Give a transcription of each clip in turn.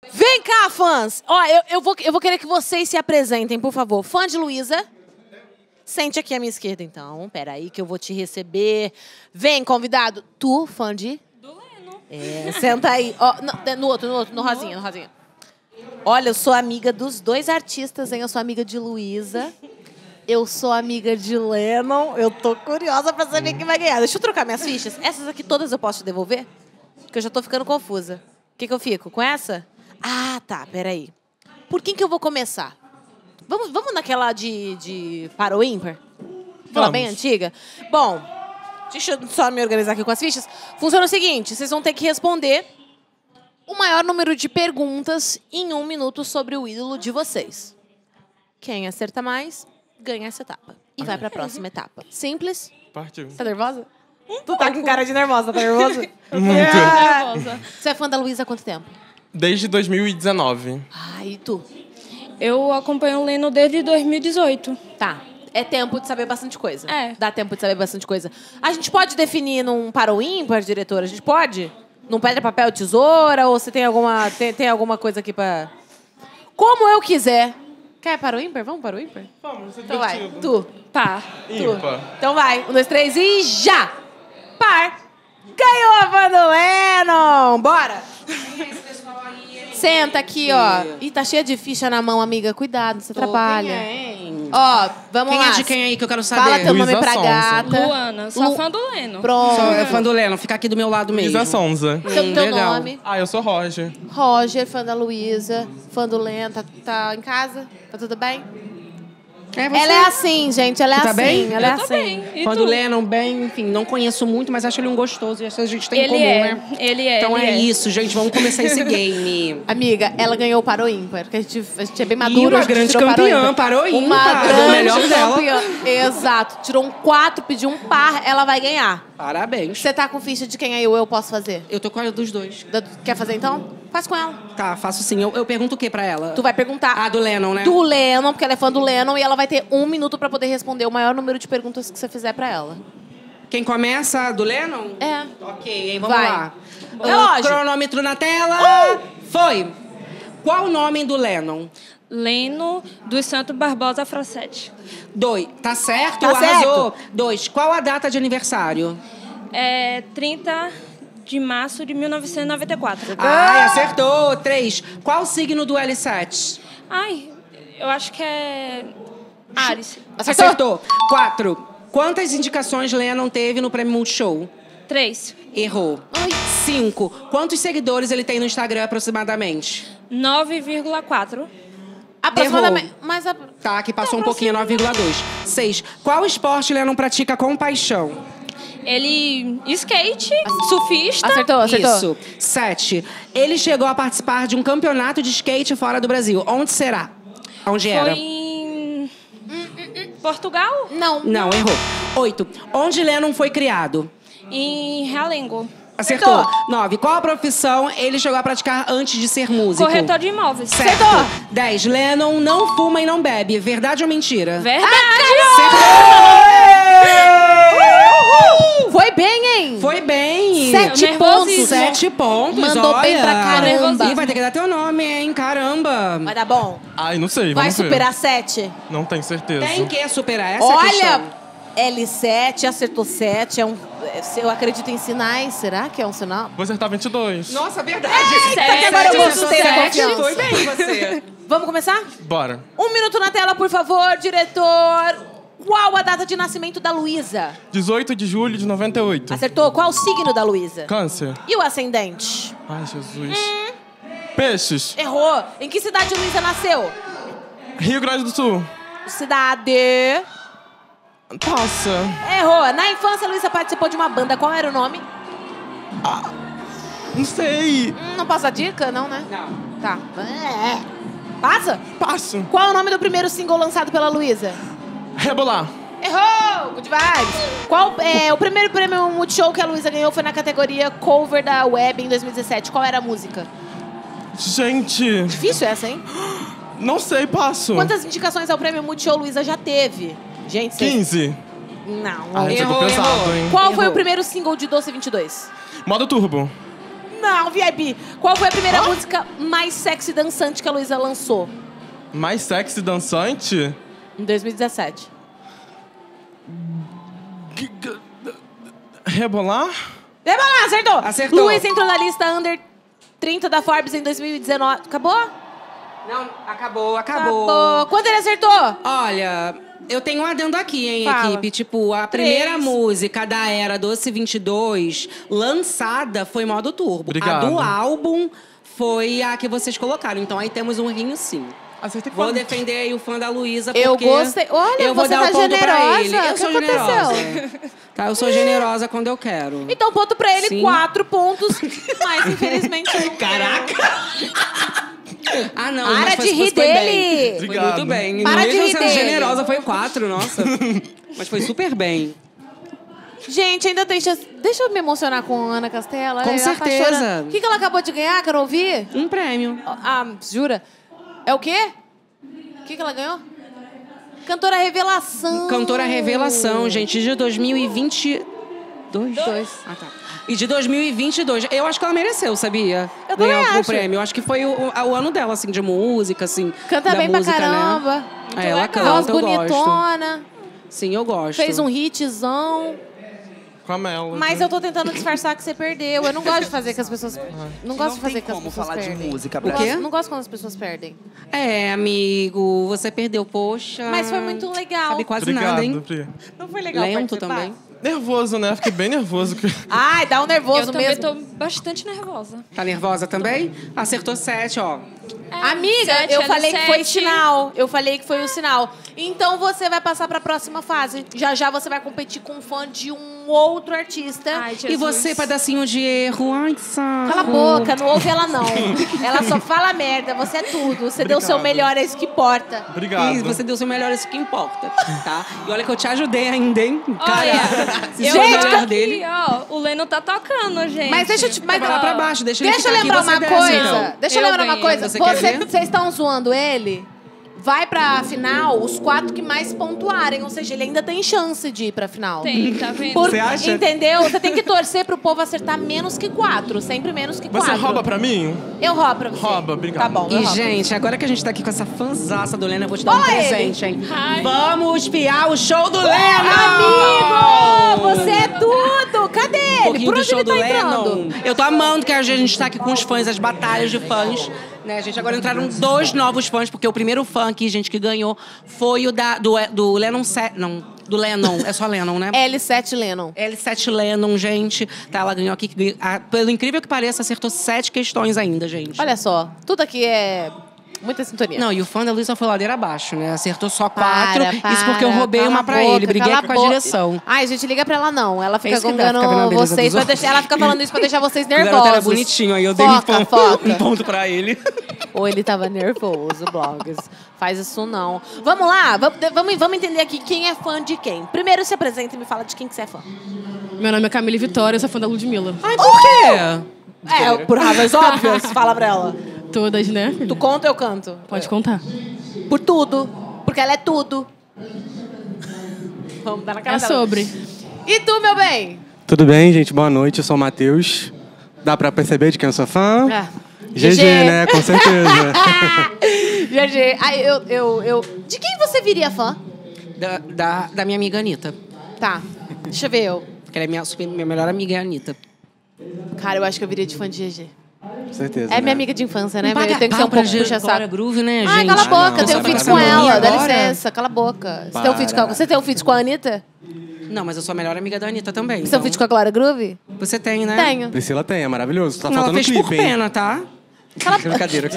Vem cá, fãs! Ó, eu vou querer que vocês se apresentem, por favor. Fã de Luísa. Sente aqui à minha esquerda, então. Peraí que eu vou te receber. Vem, convidado. Tu, fã de? Do Leno. É, senta aí. Ó, no outro, no rosinha, no rosinha. Olha, eu sou amiga dos dois artistas, hein? Eu sou amiga de Luísa. Eu sou amiga de Lennon. Eu tô curiosa pra saber quem vai ganhar. Deixa eu trocar minhas fichas. Essas aqui todas eu posso te devolver? Porque eu já tô ficando confusa. O que eu fico? Com essa? Ah, tá. Peraí. Por quem que eu vou começar? Vamos naquela de para ou ímpar? Aquela bem antiga? Bom, deixa eu só me organizar aqui com as fichas. Funciona o seguinte, vocês vão ter que responder o maior número de perguntas em 1 minuto sobre o ídolo de vocês. Quem acerta mais, ganha essa etapa. E vai pra próxima etapa. Simples? Partiu. Tá nervosa? Tu tá com cara de nervosa, tá nervosa? Muito. Nervosa. Você é fã da Luísa há quanto tempo? Desde 2019. Ai, e tu? Eu acompanho o Leno desde 2018. Tá. É tempo de saber bastante coisa. É. Dá tempo de saber bastante coisa. A gente pode definir num para ou ímpar, diretora? A gente pode? Num pedra, papel, tesoura? Ou você tem alguma coisa aqui pra... Como eu quiser. Quer para o ímpar? Vamos para o ímpar? Vamos, é Então vai. divertido. Tu. Par. Ímpar. Então vai. 1, 2, 3 e já! Par! Ganhou a fã do Lennon! Bora! Senta aqui, ó. Ih, tá cheia de ficha na mão, amiga. Cuidado, você atrapalha. Ó, vamos Quem lá. é de quem aí que eu quero saber? Fala teu nome Luísa pra Sonza. gata. Luana. Sou fã do Leno. Pronto. Sou fã do Leno, fica aqui do meu lado mesmo. Luísa Sonza. Teu legal. nome. Ah, eu sou Roger. Roger, fã da Luísa, fã do Leno. Tá em casa? Tá tudo bem? É você. Ela é assim, gente. Ela é Tu tá assim. bem? Ela é Eu tô assim. bem. E Fã tu? do Lennon, bem, enfim, não conheço muito, mas acho ele um gostoso. E acho que a gente tem em Ele comum, é. né? Ele é. Então ele é isso, gente. Vamos começar esse game. Amiga, ela ganhou o para o ímpar, porque a gente é bem madura. uma a gente grande tirou campeã, para o Uma ímpar, do grande melhor dela. campeã. Exato. Tirou um 4, pediu um par, ela vai ganhar. Parabéns. Você tá com ficha de quem aí eu posso fazer? Eu tô com a dos dois. Quer fazer então? Faz com ela. Tá, faço sim. Eu pergunto o que pra ela? Tu vai perguntar Ah, do Lennon, né? do Lennon, porque ela é fã do Lennon, e ela vai ter 1 minuto pra poder responder o maior número de perguntas que você fizer pra ela. Quem começa? Do Lennon? É. Ok, aí vamos Vai. lá. Relógio. Cronômetro na tela. Foi. Qual o nome do Lennon? Leno dos Santos Barbosa Fracete. 2. Tá certo? Tá Arrasou. 2. Qual a data de aniversário? É 30 de março de 1994. Ai, acertou. 3. Qual o signo do L7? Ai, eu acho que é Ares. Acertou. 4. Quantas indicações Lennon teve no Prêmio Multishow? 3. Errou. 5. Quantos seguidores ele tem no Instagram aproximadamente? 9,4. Aproximadamente. Mas Tá, que passou um pouquinho, 9,2. 6. Qual esporte Lennon pratica com paixão? Ele skate, surfista. acertou. Isso. 7. Ele chegou a participar de um campeonato de skate fora do Brasil. Onde será? Onde era? Foi em Portugal? Não. Não, errou. 8. Onde Lennon foi criado? Em Realengo. Acertou. 9. Qual a profissão ele chegou a praticar antes de ser músico? Corretor de imóveis. Certo. 10. Lennon não fuma e não bebe. Verdade ou mentira? Verdade! Foi bem, hein? Foi bem. 7 pontos. Nervosismo. 7 pontos, Mandou olha. bem pra caramba. Ih, vai ter que dar teu nome, hein? Caramba. Vai dar bom. Ai, não sei, Vai vamos ver. superar 7. Não tenho certeza. Tem que superar essa Olha, questão. L7, acertou 7. Eu acredito em sinais. Será que é um sinal? Vou acertar 22. Nossa, verdade. Sete. Agora eu Acertou gostei da 7. confiança. Foi bem você. Vamos começar? Bora. 1 minuto na tela, por favor, diretor. Qual a data de nascimento da Luísa? 18 de julho de 98. Acertou? Qual o signo da Luísa? Câncer. E o ascendente? Ai, Jesus. Peixes. Errou. Em que cidade Luísa nasceu? Rio Grande do Sul. Cidade. Passa. Errou. Na infância, Luísa participou de uma banda. Qual era o nome? Não sei. Não passa dica, não, né? Não. Tá. Passa? Passo. Qual é o nome do primeiro single lançado pela Luísa? Rebolar. Errou! Good vibes. Qual é o primeiro prêmio Multishow que a Luísa ganhou foi na categoria Cover da Web em 2017. Qual era a música? Gente. Difícil essa, hein? Não sei, passo. Quantas indicações ao prêmio Multishow Luísa já teve? Gente, vocês... 15. Não. Ai, Errou, chegou pesado, errou. hein? Qual foi Errou. o primeiro single de Doce 22? Modo turbo. Não, VIP. Qual foi a primeira música mais sexy e dançante que a Luísa lançou? Mais sexy dançante? Em 2017. Rebolar? Rebolar, acertou. Acertou. Luísa entrou na lista Under 30 da Forbes em 2019. Acabou? Não, acabou. Quanto ele acertou? Olha, eu tenho um adendo aqui, hein, Fala. equipe. Tipo, a primeira 3. música da era Doce 22 lançada foi modo turbo. Obrigado. A do álbum foi a que vocês colocaram. Então aí temos um rinho sim. Acertei Vou quanto? defender aí o fã da Luísa, Eu porque gostei. Olha, eu vou você dar tá o ponto pra generosa. ele. O Eu que sou aconteceu? generosa. Tá, eu sou generosa quando eu quero. Então, ponto pra ele, Sim. 4 pontos. Mas, infelizmente... Ah, não, Para mas de rir foi bem. dele. Foi Obrigado. muito bem. Para de Mesmo rir sendo dele. generosa, foi 4, nossa. Mas foi super bem. Gente, ainda tem chance. Deixa eu me emocionar com a Ana Castela. Com Ela tá certeza. chorando. O que ela acabou de ganhar? Quero ouvir? Um prêmio. Ah, jura? É o quê? O que ela ganhou? Cantora Revelação. Cantora Revelação, gente, de 2022. Ah, tá. E de 2022. Eu acho que ela mereceu, sabia? Eu também Ganhar o acho. prêmio. Eu acho que foi o ano dela, assim, de música, assim. Canta da bem música, pra caramba. Né? Ela Voz canta, eu gosto. bonitona. Sim, eu gosto. Fez um hitzão. Com a Mela. Mas eu tô tentando disfarçar que você perdeu. Eu não gosto de fazer que as pessoas... Não gosto de fazer que as como pessoas falar de perdem. música, Não pra quê? gosto, não gosto quando as pessoas perdem. É, amigo, você perdeu, poxa. Mas foi muito legal. Sabe quase Obrigado, nada, hein? Pri. Não foi legal Lento participar? também. Nervoso, né? Fiquei bem nervoso. Ai, dá um nervoso Eu também mesmo. tô bastante nervosa. Tá nervosa também? Acertou 7, ó. Amiga, 7, eu ela falei que foi 7. sinal. Eu falei que foi o sinal. Então você vai passar pra próxima fase. Já já você vai competir com um fã de um outro artista. Ai, Jesus. E você, pedacinho de erro. Ai, que saco. Cala a boca, não ouve ela não. Ela só fala merda, você é tudo. Você deu o seu Obrigado. melhor, é isso que importa. Obrigado. E você deu o seu melhor, isso que importa, tá? E olha que eu te ajudei ainda, hein? Cara, se eu for o gente, melhor aqui, dele... ó, o Leno tá tocando, gente. Mas deixa eu te... Mas, Vai lá pra baixo, deixa ele Deixa eu ficar aqui, lembrar você uma desce, coisa. então. Deixa eu Eu lembrar uma ganhei. coisa. Você quer ver? Vocês estão zoando ele? Vai pra final os 4 que mais pontuarem. Ou seja, ele ainda tem chance de ir pra final. Tem, tá vendo? Por- Você acha? Entendeu? Você tem que torcer pro povo acertar menos que 4. Sempre menos que 4. Você rouba pra mim? Eu roubo pra você. Rouba, obrigado. Tá bom, eu E, roubo. gente, agora que a gente tá aqui com essa fanzaça do Leno, eu vou te dar um Olha ele. presente, hein? Ai. Vamos espiar o show do Leno! Amigo! Você é tudo! Cadê Um ele? pouquinho Por do onde show ele do tá entrando? Lennon. Eu tô amando que a gente tá aqui com os fãs, as batalhas de fãs. Né, gente? Agora entraram 2 novos fãs, porque o primeiro fã aqui, gente, que ganhou foi o do Lennon... Não, do Lennon. É só Lennon, né? L7 Lennon. L7 Lennon, gente. Tá, ela ganhou aqui. Pelo incrível que pareça, acertou 7 questões ainda, gente. Olha só, tudo aqui é muita sintonia. Não, e o fã da Luísa foi ladeira abaixo, né? Acertou só 4. Para, Isso porque eu roubei cala uma a pra boca, ele. Briguei cala com a boca. direção. Ai, gente, liga pra ela não. Ela fica isso que dá, gongando fica vendo a beleza vocês. dos Pra deixar, ela fica falando isso pra deixar vocês O garoto nervosos. era bonitinho, aí eu dei foca, foca. um ponto pra ele. Ou ele tava nervoso, blogs. Faz isso não. Vamos lá, vamos entender aqui quem é fã de quem. Primeiro se apresenta e me fala de quem que você é fã. Meu nome é Camille Vitória, eu sou fã da Ludmilla. Ai, por quê? É, por razões óbvias, fala pra ela. Todas, né? Tu conta, eu canto. Pode contar. Por tudo. Porque ela é tudo. Vamos dar na cara É dela. sobre. E tu, meu bem? Tudo bem, gente? Boa noite, eu sou o Matheus. Dá pra perceber de quem eu sou fã? Ah. GG, né? Com certeza. GG. Ai, eu... De quem você viria fã? Da minha amiga Anitta. Tá. Deixa eu ver eu. Que ela é minha melhor amiga, é a Anitta. Cara, eu acho que eu viria de fã de GG. Com certeza. É minha né? amiga de infância, né? Paga Eu tenho que ser pau um pra pouco Glória puxa-saco. Groove, né, Ai, gente? cala a boca. não, Eu tenho você feat vai com fazer ela. agora? Dá licença. Cala a boca. Você tem um feat com... Você tem um feat com a Anitta? Não, mas eu sou a melhor amiga da Anitta também. Você tem um feat com a Glória Groove? Você tem, né? Tenho. Priscila tem, é maravilhoso. Tá Não, ela faltando fez por clipe, hein? pena, tá? Brincadeira.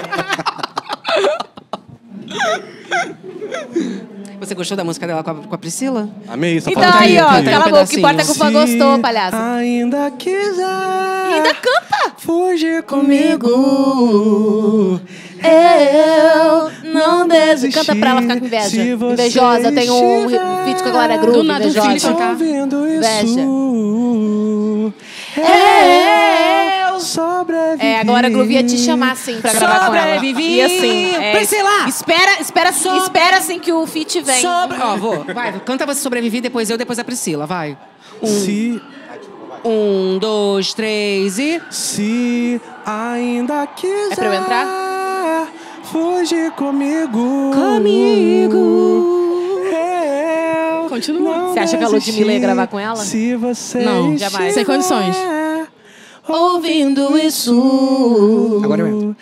Você gostou da música dela com a Priscila? Amei, só Então falta aí, ó. clipe. Cala a boca. O que importa é que o fã Se gostou, palhaço. ainda quiser Ainda canta. fugir comigo, Eu não desejo. Canta pra ela ficar com inveja. Se você Invejosa. Eu tenho um estiver feat com a Glória Groove. Do nada um feat invejosa. cantar. ouvindo isso, Eu sobrevivi. É, agora a Groove ia te chamar assim pra gravar com ela. Sobrevivi. E assim, Priscila! espera assim que o feat vem. Ó, vou. Vai, canta você sobreviver, depois eu, depois a Priscila, vai. Se... 1, 2, 3 e... Se ainda quiser. É pra eu entrar? Fuge comigo. Continua. Você acha que a Ludmilla ia gravar com ela? Se você Não, jamais. Sem condições. Ouvindo isso. Agora eu entro.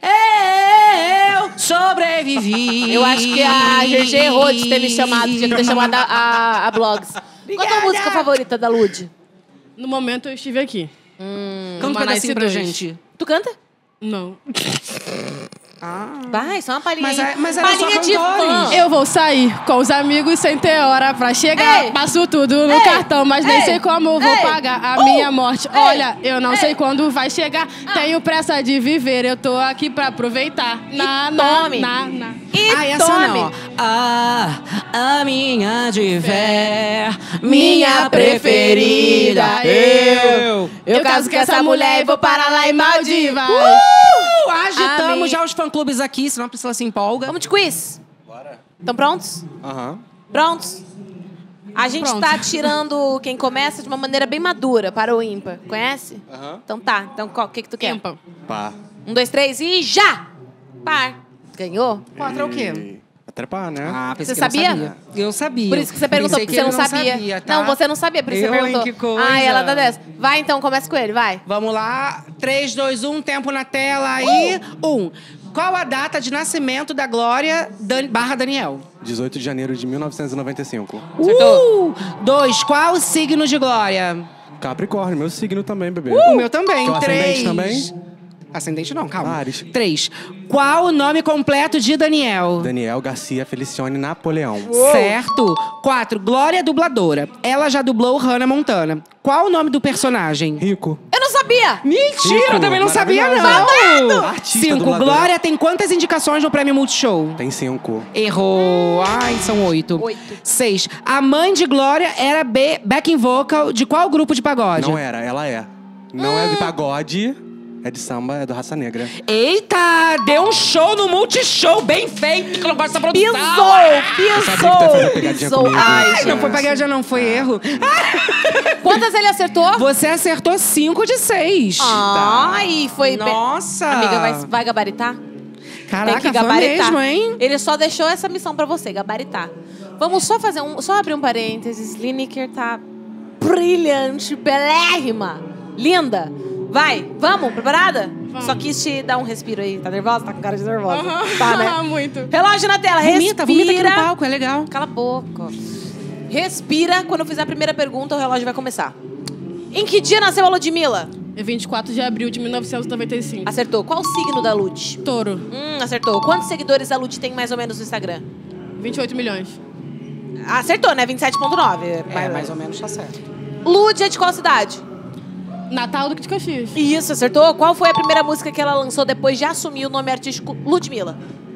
Eu sobrevivi. Eu acho que a GG errou de ter me chamado, de ter chamado a Blogs. Qual a tua música favorita da Lud? No momento eu estive aqui. Canta um pedacinho pra gente. Tu canta? Não. Vai, só uma palhinha aí. Mas era só palhinha de cantores. fã. Eu vou sair com os amigos sem ter hora pra chegar. Ei! Passo tudo no Ei! cartão, mas nem Ei! sei como vou Ei! pagar a minha morte. Ei! Olha, eu não Ei! sei quando vai chegar. Tenho pressa de viver, eu tô aqui pra aproveitar. tome. E Essa tome. não, ó. A minha de fé, minha preferida. Eu caso com essa mulher e vou parar lá em Maldivas. Agitamos Amém. já os fã-clubes aqui, senão a Priscila se empolga. Vamos de quiz? Bora. Estão prontos? Aham. Prontos? A gente Pronto. tá tirando quem começa de uma maneira bem madura para o ímpar. Conhece? Aham. Então tá. Então o que tu quer? Ímpar. Pá. 1, 2, 3 e já! Par. Ganhou? 4 é o quê? É trepar, né? Pensei Você que eu não sabia? Eu sabia. Por isso que você perguntou, Pensei porque que você não ele sabia. tá? Não, você não sabia, por isso Eu, você hein, perguntou. que coisa. Ah, ela tá dessa. Vai então, começa com ele, vai. Vamos lá. 3, 2, 1, tempo na tela aí. 1. Qual a data de nascimento da Glória barra Daniel? 18 de janeiro de 1995. Acertou. 2. Qual o signo de Glória? Capricórnio, meu signo também, bebê. O meu também. Teu 3. ascendente também? Ascendente não, calma. Ares. 3. Qual o nome completo de Daniel? Daniel Garcia Felicione Napoleão. Certo. 4. Glória dubladora. Ela já dublou Hannah Montana. Qual o nome do personagem? Rico. Eu não sabia! Mentira, eu Rico, também não sabia, maravilhosa. não. Artista 5. dubladora. Glória tem quantas indicações no Prêmio Multishow? Tem 5. Errou. Ai, são 8. 8. 6. A mãe de Glória era backing vocal de qual grupo de pagode? Não era, ela é. Não é de pagode, é de samba, é do Raça Negra. Eita, deu um show no Multishow, bem feito, que eu não gosto dessa produção. Eu sabia que tu ia fazer pegadinha comigo. Ai, Ai, não foi pegadinha, não, foi erro. Quantas ele acertou? Você acertou 5 de 6. Ai, foi bem. Nossa. Amiga, vai gabaritar? Caraca, Tem que foi gabaritar. mesmo, hein? Ele só deixou essa missão pra você, gabaritar. Vamos só fazer só abrir um parênteses. Lineker tá brilhante, belérrima, linda. Vai, vamos, preparada? Vamos. Só quis te dar um respiro aí. Tá nervosa? Tá com cara de nervosa. Tá, né? Muito. Relógio na tela, Vomita aqui respira. no palco, é legal. Cala a boca. Respira. Quando eu fizer a primeira pergunta, o relógio vai começar. Em que dia nasceu a Ludmilla? É 24 de abril de 1995. Acertou. Qual o signo da Lud? Touro. Acertou. Quantos seguidores a Lud tem mais ou menos no Instagram? 28 milhões. Acertou, né? 27,9. É, mais ou menos tá certo. Lud é de qual cidade? Natal do de Caxias. Isso, acertou. Qual foi a primeira música que ela lançou depois de assumir o nome artístico Ludmilla?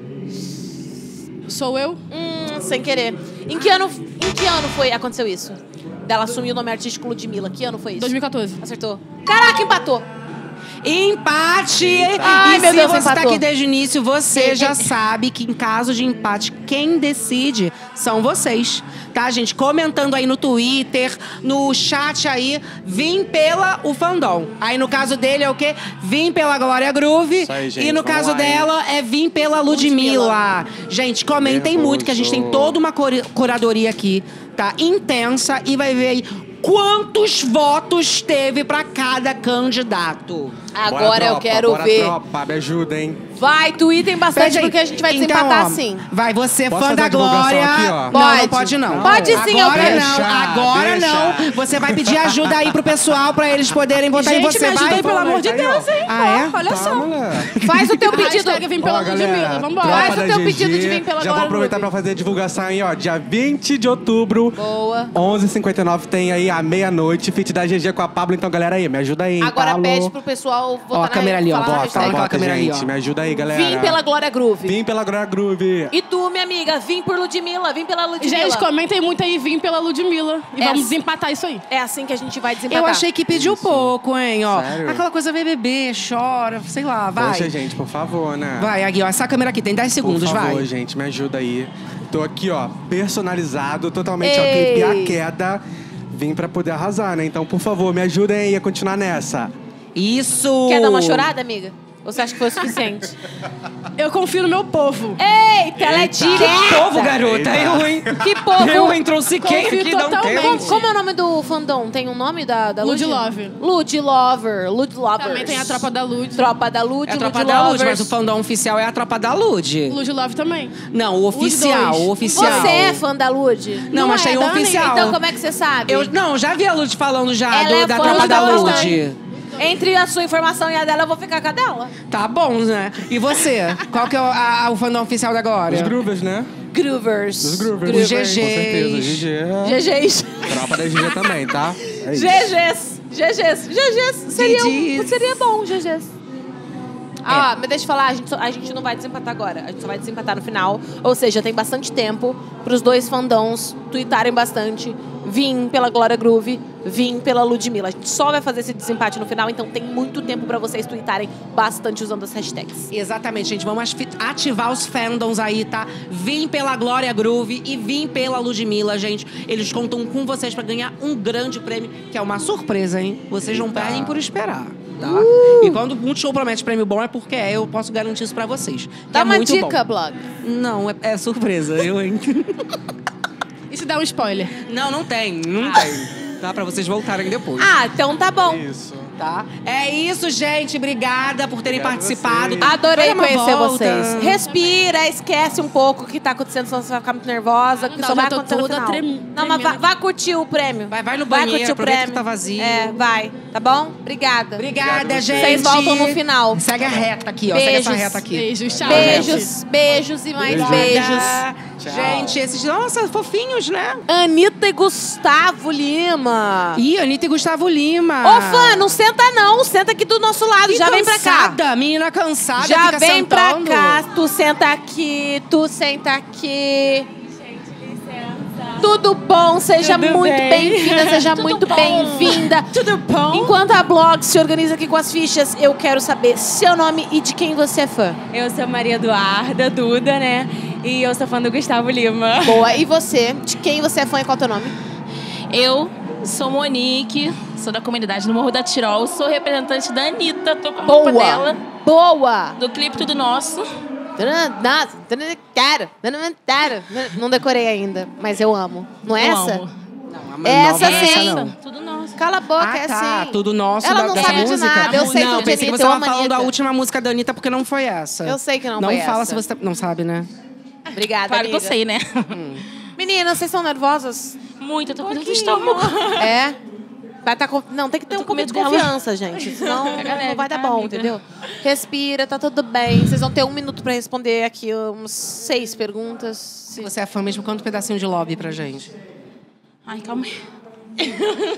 Sou eu? Sem querer. Em que ano aconteceu isso? Dela assumir o nome artístico Ludmilla. Que ano foi isso? 2014. Acertou. Caraca, empatou. Empate! Ai, E meu se Deus, você tá empatou. aqui desde o início, você já sabe que em caso de empate, quem decide são vocês. Tá, gente? Comentando aí no Twitter, no chat aí, vim pela o fandom. Aí no caso dele é o quê? Vim pela Glória Groove. Isso aí, gente, e no vamos caso lá, hein? dela é vim pela Ludmilla. Gente, comentem Nervoso. muito, que a gente tem toda uma curadoria aqui, tá? Intensa. E vai ver aí quantos votos teve pra cada candidato. Agora Bora, eu tropa, quero bora, ver. Tropa, me ajuda, hein? Vai, tweetem bastante, Pede aí. porque a gente vai Então, desempatar ó, sim. Vai, você Posso fã fazer da a divulgação Glória. aqui, ó? Não, Pode. não pode não. Pode sim, eu Agora quero. não, Deixa, agora deixa. não. Você vai pedir ajuda aí pro pessoal pra eles poderem votar em Gente, você. me ajuda vai? aí, pelo amor de Deus, hein? Ah, é? Olha Tá, só. moleque. Faz o teu pedido. Hashtag vem pela Ó, galera, Ludmilla. Vambora. tropa Faz o da teu GG. pedido de vir pela Já vou Glória aproveitar Groove. pra fazer a divulgação aí, ó. Dia 20 de outubro, Boa. 11h59, tem aí à meia-noite, feat da GG com a Pablo. Então, galera aí, me ajuda aí, hein, Agora Pablo? pede pro pessoal votar Ó, a câmera ali, ó. falar na Bota, hashtag. aquela câmera ali, gente, ó. me ajuda aí, galera. Vim pela Glória Groove. Vim pela Glória Groove. E tu, minha amiga, vim por Ludmilla, vim pela Ludmilla. Gente, comentem muito aí, vim pela Ludmilla. E É vamos assim. desempatar isso aí. É assim que a gente vai desempatar. Eu achei que pediu pouco, hein, ó. Sério? Aquela coisa bebê, chora, sei lá, vai. Poxa, gente, por favor, né? Vai, Agui, ó. Essa câmera aqui tem 10 segundos, Por favor, vai. gente, me ajuda aí. Tô aqui, ó, personalizado, totalmente, ó, Ei. clipe a queda. vim pra poder arrasar, né? Então, por favor, me ajudem aí a continuar nessa. Isso! Quer dar uma chorada, amiga? Ou você acha que foi o suficiente? Eu confio no meu povo. Eita, ela é direta. Que povo, garota! Eita. Eu, hein? Que povo. Eu, hein? Trouxe quem Confio aqui? Dá um totalmente. tempo. Como é o nome do fandom? Tem um nome da Lud Lud? Love. Lud Lover. Lud Lovers. Também tem a Tropa da Lud. Tropa da Lud, É a Lud Tropa da Lud, Lovers. mas o fandom oficial é a Tropa da Lud. Lud Love também. Não, o oficial, dois. o oficial. Você é fã da Lud? Não, mas é, tem o Dani? oficial. Então como é que você sabe? Não, já vi a Lud falando já Ela é da fã Tropa da da Lud. Lud. Entre a sua informação e a dela, eu vou ficar com a dela. Tá bom, né? E você? Qual que é o fandom oficial da agora? Os groovers, né? Groovers. Os groovers. Os Com certeza. GGs. GG. GGs. Tropa da GG também, tá? É isso. GGs. GGs. Seria bom, GGs. Ah, mas deixa eu falar, a gente não vai desempatar agora. A gente só vai desempatar no final. Ou seja, tem bastante tempo pros dois fandoms tweetarem bastante. Vim pela Glória Groove, vim pela Ludmilla. A gente só vai fazer esse desempate no final, então tem muito tempo pra vocês tweetarem bastante usando as hashtags. Exatamente, gente. Vamos ativar os fandoms aí, tá? Vim pela Glória Groove e vim pela Ludmilla, gente. Eles contam com vocês pra ganhar um grande prêmio, que é uma surpresa, hein? Vocês não perdem por esperar, tá? E quando um show promete prêmio bom é porque eu posso garantir isso pra vocês. Dá é uma muito dica, bom. blog. Não, é surpresa. hein? E se dá um spoiler? Não tem. Tá? Pra vocês voltarem depois. Ah, então tá bom. Isso. Tá? É isso, gente. Obrigada por terem Obrigado participado. vocês. Adorei Vai dar uma conhecer volta. vocês. Respira, esquece um pouco o que tá acontecendo, senão você vai ficar muito nervosa. Que Não, só já vai tô acontecer no toda final. Não, mas vá curtir o prêmio. Vai no Vai banheiro, curtir o aproveita prêmio. que tá vazio. É, vai. Tá bom? Obrigada. Obrigada, gente. Vocês voltam no final. Segue a reta aqui, ó. Segue essa Beijos. reta aqui. Beijos, tchau. Beijos e mais beijos. Gente, esses... Nossa, fofinhos, né? Anitta e Gustavo Lima. Ih, Anitta e Gustavo Lima. Ô, fã, não senta não. Senta aqui do nosso lado. Que Já vem pra cá. cansada, menina cansada, Já fica vem pra sentando. cá. Tu senta aqui. Tudo bom, seja Tudo muito bem. bem-vinda, seja muito bom. bem-vinda. Tudo bom? Enquanto a blog se organiza aqui com as fichas, eu quero saber seu nome e de quem você é fã. Eu sou Maria Eduarda Duda, né? E eu sou fã do Gustavo Lima. Boa, e você? De quem você é fã e qual é o teu nome? Eu sou Monique, sou da comunidade do Morro da Tirol, sou representante da Anitta, tô com a roupa dela, Boa! do clipe Tudo Nosso. Não decorei ainda, mas eu amo. Não é Eu essa? amo. Não, Essa não, sim. não. Tudo Nosso. Cala a boca, Ah, é tá. assim. Tudo nosso Ela da, não da sabe de música. nada, eu sei não, tudo de pensei que Anitta, você eu tava amo falando da Anitta. última música da Anitta, porque não foi essa. Eu sei que não Não foi fala essa. se você não sabe, né? Obrigada, Claro que amiga. eu sei, né? Meninas, vocês estão nervosas? Muito, eu tô com dor de estômago. É? Vai tá com... Não, tem que ter Eu um tô com pouco de medo dela. confiança, gente. Senão Pega não leve, vai dar tá, bom, amiga? entendeu? Respira, tá tudo bem. Vocês vão ter 1 minuto pra responder aqui uns 6 perguntas. Se você é fã mesmo, conta um pedacinho de lobby pra gente. Ai, calma aí.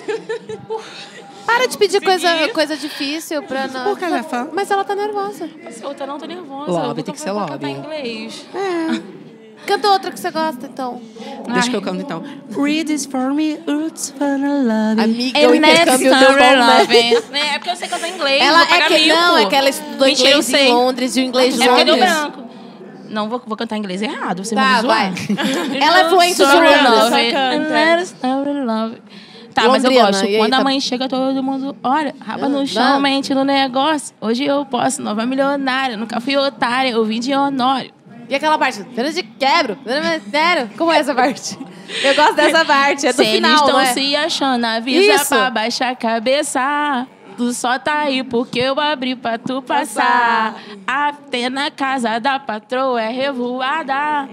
Para de pedir coisa difícil pra... Não... Por que ela é fã? Mas ela tá nervosa. Eu não tô nervosa. Lobby, eu vou tem que ser vou lobby. cantar em inglês. Canta outra que você gosta, então. Deixa que eu canto, então. Read this for me, it's gonna love you. Amiga, o intercâmbio deu bom, né? É porque eu sei cantar inglês, Ela vou pagar é que mico. não, é que ela estudou Mentira, inglês eu sei. em Londres e o inglês de É porque deu Londres. branco. Não, vou cantar inglês errado, você Tá, vai me vai. Ela é fluente de Sorry, Londres. love. canta. Sorry, love. Tá, mas eu Londrina, gosto. e aí, Quando tá- a mãe chega, todo mundo olha, raba no Ah, chão, ah. mente no negócio. Hoje eu posso, nova milionária. Nunca fui otária, eu vim de Honório. E aquela parte? De quebro. Como é essa parte? Eu gosto dessa parte. É do Se eles final, estão não é? se achando, avisa Isso. pra baixar a cabeça. Tu só tá aí porque eu abri pra tu passar. Até na casa da patroa é revoada.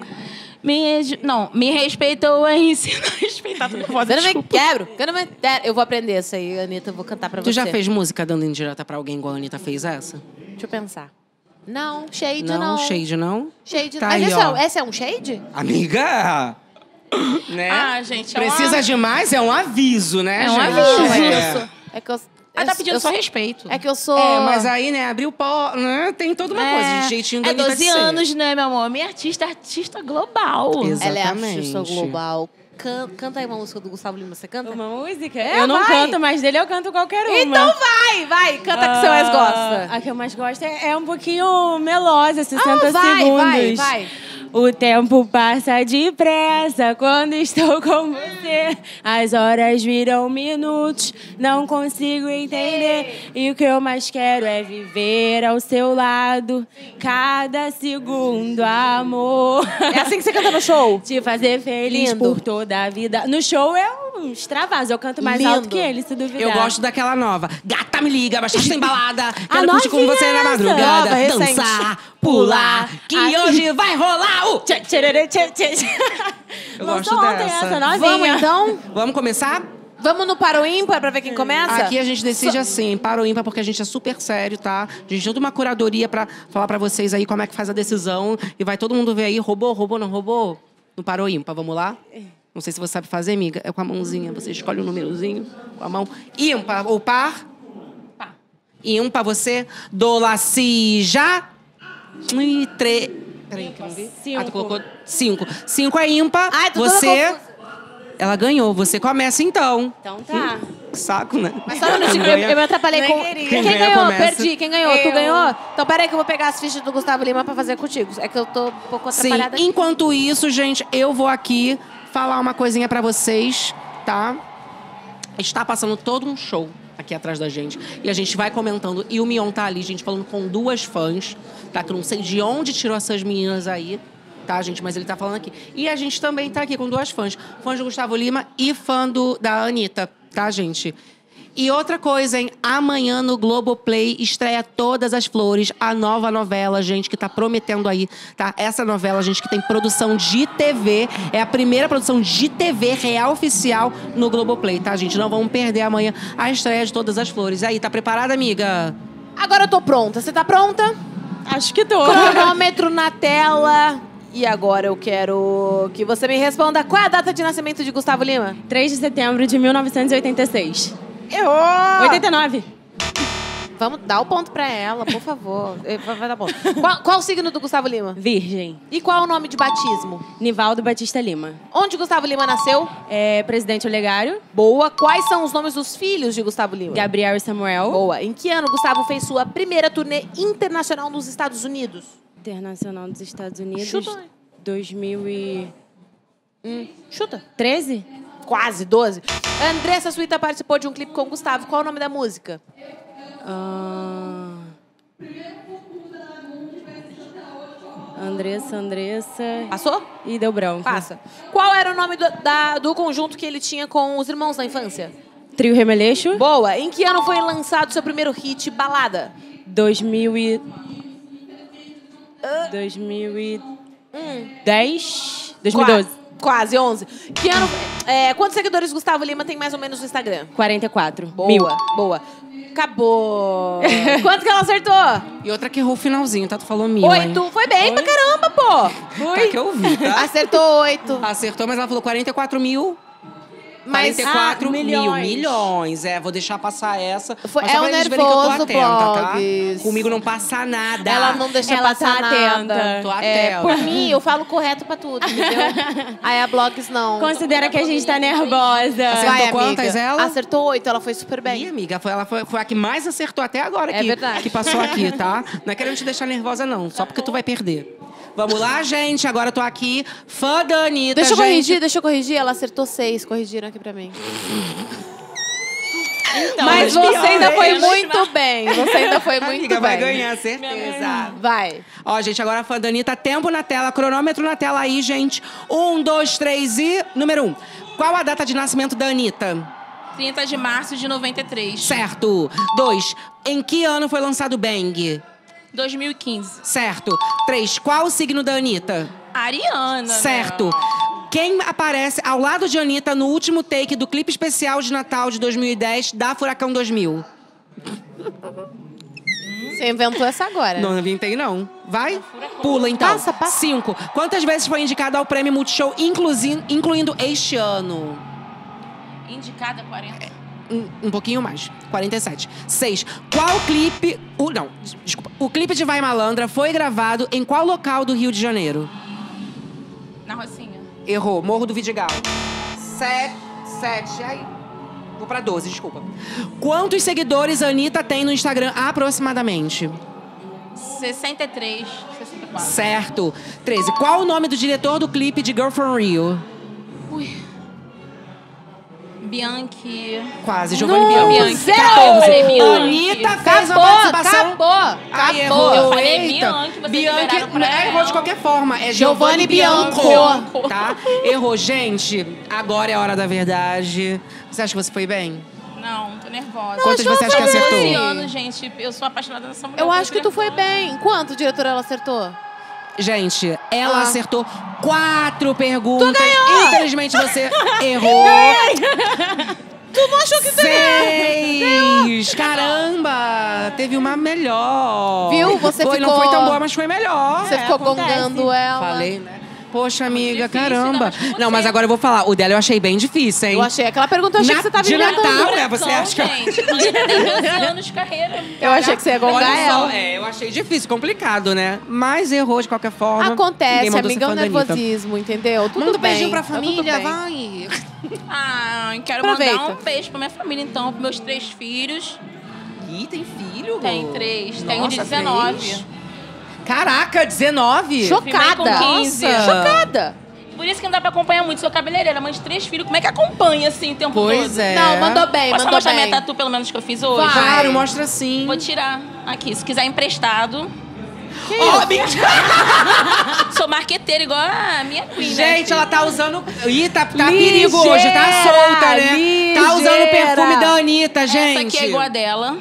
Me respeitou, ensina a respeitar. Tô nervosa, desculpa. Quebro. Eu vou aprender essa aí, Anitta. Eu vou cantar pra você. Tu já fez música dando indireta pra alguém igual a Anitta fez essa? Deixa eu pensar. Não, shade não. Shade não? Shade Tá não. Mas aí, esse ó. esse é um shade? Amiga! Né? Ah, gente, Precisa de mais? É um aviso, né, É um gente? aviso. É que eu... Ah, tá pedindo só respeito. É que eu sou... É, mas aí, né, abriu pó, né? Tem toda uma coisa de jeitinho da É Anitta 12 de ser. anos, né, meu amor? Minha artista global. Exato. Ela é Exatamente. artista global. Canta aí uma música do Gustavo Lima. Você canta? Uma música? É, eu não vai. canto, mas dele eu canto qualquer uma. Então vai. Canta a que você mais gosta. A que eu mais gosto é um pouquinho melosa, 60 vai, segundos. vai. O tempo passa depressa quando estou com você. As horas viram minutos, não consigo entender. E o que eu mais quero é viver ao seu lado, cada segundo, amor. É assim que você canta no show? Te fazer feliz Lindo. por toda a vida. No show eu extravaso, eu canto mais Lindo. alto que ele, se duvidar. Eu gosto daquela nova. Gata, me liga, bastante tem balada. Quero novinha curtir com você na essa. madrugada. Nova, recente. Dançar, pular, que hoje vai rolar o... Eu gosto Lançou ontem dessa. essa, novinha. Vamos então? Vamos começar? Vamos no para o ímpar pra ver quem começa? Aqui a gente decide assim, para o ímpar, porque a gente é super sério, tá? A gente tem toda uma curadoria pra falar pra vocês aí como é que faz a decisão. E vai todo mundo ver aí, roubou, não roubou? No para o ímpar, vamos lá? Não sei se você sabe fazer, amiga. É com a mãozinha, você escolhe o númerozinho com a mão. Ímpar ou par? Par. Ímpar, você. Dola-si já. E Peraí, que eu não vi. 5. Tu colocou 5. 5 é ímpar. Ai, tô toda você... confusa. Ela ganhou. Você começa, então. Então tá. Que saco, né? Mas só um minutinho, eu me atrapalhei Nem com... queria. Quem Quem ganha, ganhou? começa. Perdi. Quem ganhou? Tu Eu. ganhou? Então peraí que eu vou pegar as fichas do Gustavo Lima pra fazer contigo. É que eu tô um pouco Sim, atrapalhada aqui. enquanto isso, gente, eu vou aqui falar uma coisinha pra vocês, tá? Está passando todo um show aqui atrás da gente. E a gente vai comentando. E o Mion tá ali, gente, falando com 2 fãs, tá? Que eu não sei de onde tirou essas meninas aí, tá, gente? Mas ele tá falando aqui. E a gente também tá aqui com 2 fãs. Fãs do Gustavo Lima e fã da Anitta, tá, gente? E outra coisa, hein? Amanhã no Globoplay estreia Todas as Flores, a nova novela, gente, que tá prometendo aí, tá? Essa novela, gente, que tem produção de TV. É a primeira produção de TV real oficial no Globoplay, tá, gente? Não vamos perder amanhã a estreia de Todas as Flores. E aí, tá preparada, amiga? Agora eu tô pronta. Você tá pronta? Acho que tô. Cronômetro na tela. E agora eu quero que você me responda qual é a data de nascimento de Gustavo Lima? 3 de setembro de 1986. Errou! 89. Vamos dar o ponto pra ela, por favor. Vai dar ponto. Qual o signo do Gustavo Lima? Virgem. E qual é o nome de batismo? Nivaldo Batista Lima. Onde Gustavo Lima nasceu? Presidente Olegário. Boa. Quais são os nomes dos filhos de Gustavo Lima? Gabriel e Samuel. Boa. Em que ano Gustavo fez sua primeira turnê internacional nos Estados Unidos? Internacional dos Estados Unidos. Chuta. 2013? Chuta. 13? Quase, 12. Andressa Suíta participou de um clipe com Gustavo. Qual é o nome da música? Andressa. Passou? E deu branco. Passa. Qual era o nome do conjunto que ele tinha com os irmãos na infância? Trio Remeleixo. Boa. Em que ano foi lançado seu primeiro hit, Balada? 2010? 2012. Quase, 11. Que ano... quantos seguidores Gustavo Lima tem mais ou menos no Instagram? 44. Boa, 1000. boa. Acabou. Quanto que ela acertou? E outra que errou o finalzinho, tá? Tu falou 1000, hein? 8. Foi bem pra caramba, pô. Tá que eu vi, tá? Acertou 8. Acertou, mas ela falou 44 mil. Mas 44 milhões. milhões. Vou deixar passar essa. Foi- Mas só é pra um eles verem que eu tô nervoso, atenta, tá? Blogs. Comigo não passa nada. Ela não deixa Ela passar tá nada. atenta. Tô atenta. Por mim, eu falo correto pra tudo, entendeu? Aí a Blogs não. Considera que a gente tá nervosa. Acertou Vai, quantas, amiga. ela? Acertou 8, ela foi super Ih, bem. amiga, ela foi a que mais acertou até agora É aqui. verdade. Que passou aqui, tá? Não é querendo te deixar nervosa, não. Só porque tu vai perder. Vamos lá, gente. Agora eu tô aqui, fã da Anitta, Deixa eu gente. corrigir. Ela acertou 6, corrigiram aqui pra mim. Então, Mas mas você pior ainda foi ainda. muito bem. Você ainda foi muito Amiga, bem. vai ganhar, certeza. Vai. Ó, gente, agora a fã da Anitta, tempo na tela, cronômetro na tela aí, gente. 1, 2, 3 e... Número 1. Qual a data de nascimento da Anitta? 30 de março de 93. Certo. 2. Em que ano foi lançado Bang? 2015. Certo. 3. Qual o signo da Anitta? Ariana. Certo. Quem aparece ao lado de Anitta no último take do clipe especial de Natal de 2010 da Furacão 2000? Você inventou essa agora. Não inventei, não. Vai? Pula, então. Passa. 5. Quantas vezes foi indicado ao prêmio Multishow, incluindo este ano? Indicada 40. Um pouquinho mais. 47. 6. Qual clipe... Desculpa. O clipe de Vai Malandra foi gravado em qual local do Rio de Janeiro? Na Rocinha. Errou. Morro do Vidigal. 7. Ai, vou pra 12, desculpa. Quantos seguidores a Anitta tem no Instagram, aproximadamente? 63. 64. Certo. 13. Qual o nome do diretor do clipe de Girl From Rio? Bianchi. Quase, Giovanni Bianchi. Zero! 14. Bianchi. Anitta fez uma participação... Acabou. Errou. Eu falei Eita. Bianchi, vocês Bianchi liberaram pra errou ela. de qualquer forma. É Giovanni Giovanni Bianco. Bianco. Tá? Errou. Gente, agora é a hora da verdade. Você acha que você foi bem? Não, tô nervosa. Quantas você acha que acertou? 12 anos, gente. Eu sou apaixonada nessa mulher. Eu tô acho que tu foi nervosa. bem. Quanto, diretora, ela acertou? Gente, ela acertou 4 perguntas. Tu ganhou! Infelizmente, você errou. Tu não achou que tu ganhou? 6! Caramba! Teve uma melhor. Viu? Você Não ficou- foi tão boa, mas foi melhor. Você ficou gongando ela. Falei, né? Poxa, amiga, difícil, caramba. ainda mais com Não, mas você. agora eu vou falar. O dela eu achei bem difícil, hein? Eu achei aquela pergunta, eu achei que você tava de inventando. Natal, né? Você acha que... Gente, Anitta tem 12 anos de carreira. Eu achei que você ia gongar Olha só, ela. eu achei difícil, complicado, né? Mas errou de qualquer forma. Acontece, Ninguém mandou amiga, é ser um fã da Anitta. nervosismo, entendeu? Tudo Manda um bem. beijinho pra tá tudo família, bem. vai. Quero Aproveita. mandar um beijo pra minha família, então, pros meus 3 filhos. Ih, tem filho? Tem 3. Tem um de Nossa, 19. 3? Caraca, 19? Chocada. com 15. Nossa. Chocada. Por isso que não dá pra acompanhar muito. Sou cabeleireira, mãe de 3 filhos. Como é que acompanha assim o tempo todo? Pois é. Não, mandou bem, Posso mandou mostrar bem. minha tatu, pelo menos, que eu fiz hoje? Vai. Claro, mostra sim. Vou tirar aqui. Se quiser emprestado. Ó, mentira! Sou marqueteira igual a minha queen, né, Gente, filha? ela tá usando... Ih, tá Ligeira, perigo hoje, tá solta, né? Tá usando o ligeira. perfume da Anitta, gente. Essa aqui é igual a dela.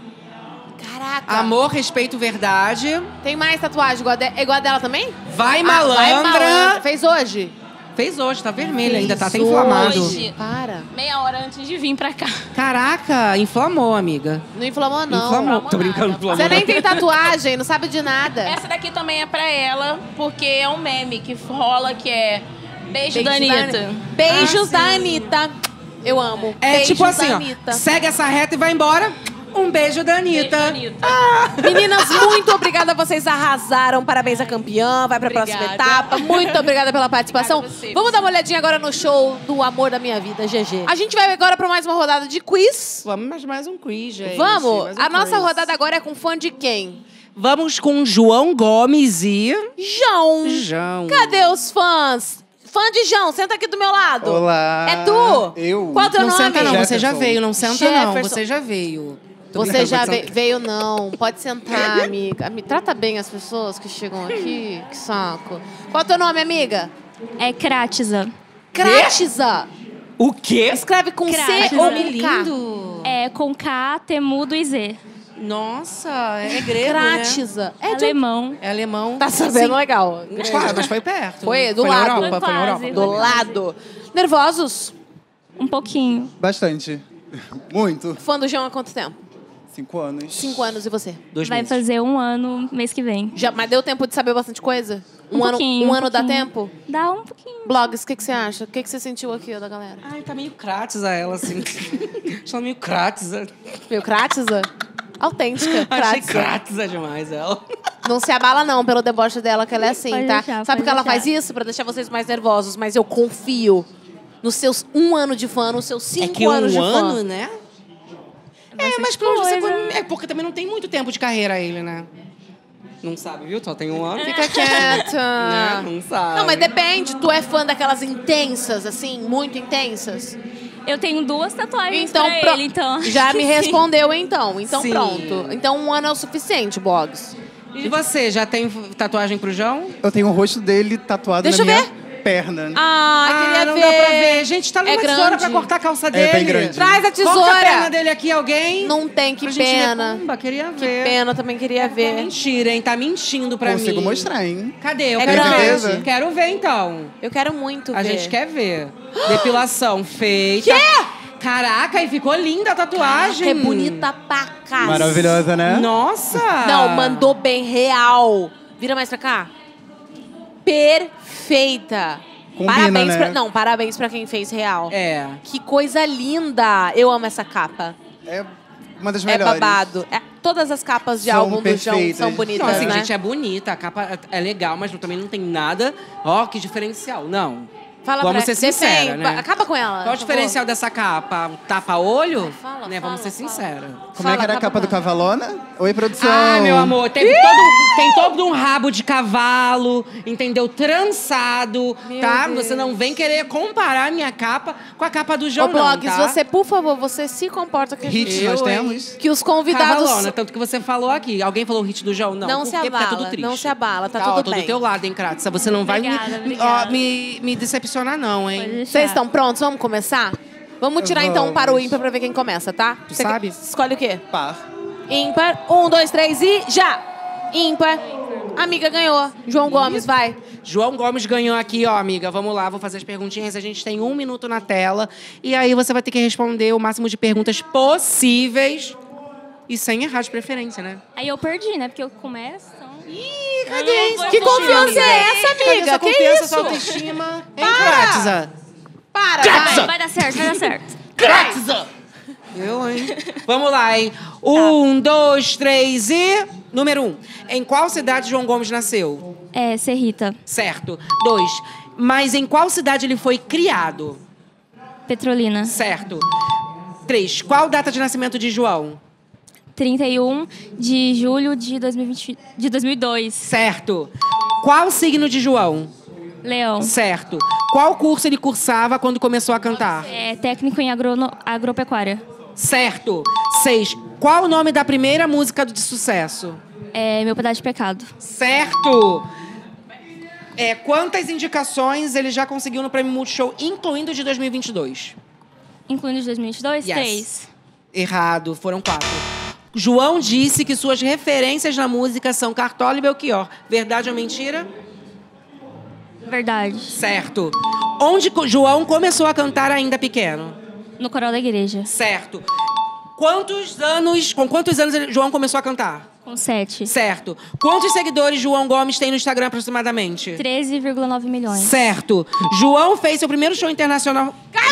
Caraca. Amor, respeito, verdade. Tem mais tatuagem igual a dela também? Vai, Ah, malandra. vai, malandra. Fez hoje? Fez hoje, tá vermelho ainda, tá até Fez inflamado. hoje. Para. Meia hora antes de vir pra cá. Caraca, inflamou, amiga. Não inflamou, não. Inflamou. Tô brincando, inflamou. Você nem tem tatuagem, não sabe de nada. Essa daqui também é pra ela, porque é um meme que rola, que é beijo da Anitta. Beijos da Anitta. Eu amo. É Beijos tipo assim, da ó. Anitta. Segue essa reta e vai embora. Um beijo da Anitta. Beijo da Anitta. Meninas, muito obrigada. Vocês arrasaram. Parabéns à campeã. Vai pra próxima etapa. Muito obrigada pela participação. Obrigada a você. Vamos dar uma olhadinha agora no show do Amor da Minha Vida, GG. A gente vai agora pra mais uma rodada de quiz. Vamos mais um quiz, gente. Vamos? Mais um A nossa quiz. rodada agora é com fã de quem? Vamos com João Gomes e... João. João. Cadê os fãs? Fã de João, senta aqui do meu lado. Olá. É tu? Eu. Qual é o teu Não nome? senta não, você Jefferson. já veio. Não senta não, Jefferson. você já veio. Tô Você brincando, já pode sentar. veio não. Pode sentar, amiga. Trata bem as pessoas que chegam aqui. Que saco. Qual é o teu nome, amiga? É Cratiza. Cratiza. O quê? Escreve com C Cratiza. ou Nome com K? lindo. É com K, T mudo e Z. Nossa, é grego, né? Cratiza. É de... Alemão. É alemão. Tá sabendo? Legal. Claro, mas foi perto. Foi do na lado. Europa, foi na Quase. Europa. Do lado. Nervosos? Um pouquinho. Bastante. Muito. Fã do João há quanto tempo? 5 anos. 5 anos. E você? 2 Vai meses. fazer 1 ano mês que vem. Já, mas deu tempo de saber bastante coisa? Um pouquinho, um ano dá pouquinho. tempo? Dá um pouquinho. Blogs, o que você acha? O que você sentiu aqui, ó, da galera? Ai, tá meio cratiza ela, assim. Está meio cratiza. Meu, Cratiza? Autêntica, Achei Cratiza. cratiza demais ela. Não se abala não pelo deboche dela, que ela é assim, Pode tá? deixar, Sabe pode que ela deixar. faz isso? Pra deixar vocês mais nervosos. Mas eu confio nos seus 1 ano de fã, nos seus 5 anos de fã. né? Bastante Mas pelo menos coisa. é porque também não tem muito tempo de carreira ele, né? Não sabe, viu? Só tem 1 ano. Fica quieta. Né? Não sabe. Não, mas depende. Tu é fã daquelas intensas, assim, muito intensas? Eu tenho 2 tatuagens Então, pra ele, então... já acho me que sim. respondeu, então. Então, Sim. pronto. Então, 1 ano é o suficiente, Boggs. E você, já tem tatuagem pro João? Eu tenho o rosto dele tatuado Deixa na eu minha ver. perna. Queria não ver. dá pra ver. Gente, tá numa É tesoura grande. pra cortar a calça dele. bem grande. Traz a Corta a tesoura. perna dele aqui, alguém. Não tem, que Pra gente ver. pena. Pumba, queria Que ver. pena, também queria É ver. mentira, hein? Tá mentindo pra Consigo mim. mostrar, hein? Cadê? Eu É quero grande. ver. Quero ver, então. Eu quero muito ver. A gente quer ver. Depilação feita. Quê? Caraca, e ficou linda a tatuagem. Que é bonita pra cá. Maravilhosa, né? Nossa! Não, mandou bem real. Vira mais pra cá. Perfeita. Combina, Parabéns né? pra... Não, parabéns pra quem fez real. É. Que coisa linda. Eu amo essa capa. É uma das É melhores. babado. Todas as capas de São álbum do João perfeitas. são bonitas, Não, assim, né? gente, é bonita. A capa é legal, mas também não tem nada. Ó, que diferencial. Não. Fala Vamos pra ser sinceros, né? Acaba com ela. Qual o por diferencial dessa capa? Tapa-olho? Fala, Né? Vamos ser fala. sinceros. Como é que era a capa do Cavalona? Oi, produção. Ah, meu amor, tem todo um rabo de cavalo, entendeu? Trançado, tá? Deus. Você não vem querer comparar a minha capa com a capa do João, Ô, Blogs, não, tá? você, por favor, você se comporta que a gente... Hits nós temos? Que os convidados... Cavalona, tanto que você falou aqui. Alguém falou o hit do João? Não, Não por se quê? Porque abala, é tudo triste. não se abala, tá ó, tudo tô bem. do teu lado, hein, Kratza? Você não vai Obrigada, me, obrigada. ó, me decepcionar, não, hein? Vocês estão prontos? Vamos começar? Vamos tirar então para o ímpar pra ver quem começa, tá? Tu sabe? Escolhe o quê? Par. Ímpar. 1, 2, 3 e já! Ímpar. Amiga ganhou. João Gomes, vai. João Gomes ganhou aqui, ó, amiga. Vamos lá, vou fazer as perguntinhas. A gente tem 1 minuto na tela. E aí você vai ter que responder o máximo de perguntas possíveis. E sem errar de preferência, né? Aí eu perdi, né? Porque eu começo, então... Ih, cadê isso? Que confiança é essa, Cadê amiga? essa Que confiança, isso? essa autoestima? Hein, Para! Kratza? Para, Vai, vai. vai dar certo, vai dar certo. Eu, hein? Vamos lá, hein? 1, 2, 3 e... Número 1. Em qual cidade João Gomes nasceu? É, Serrita. Certo. 2. Mas em qual cidade ele foi criado? Petrolina. Certo. 3. Qual data de nascimento de João? 31 de julho de 2002. Certo. Qual signo de João? Leão. Certo. Qual curso ele cursava quando começou a cantar? É técnico em agropecuária. Certo. 6. Qual o nome da primeira música de sucesso? É Meu Pedaço de Pecado. Certo. Quantas indicações ele já conseguiu no Prêmio Multishow, incluindo de 2022? Incluindo de 2022? Yes. 3. Errado, foram 4. João disse que suas referências na música são Cartola e Belchior. Verdade ou mentira? Verdade. Certo. Onde João começou a cantar ainda pequeno? No coral da igreja. Certo. Com quantos anos João começou a cantar? Com 7. Certo. Quantos seguidores João Gomes tem no Instagram aproximadamente? 13,9 milhões. Certo. João fez seu primeiro show internacional.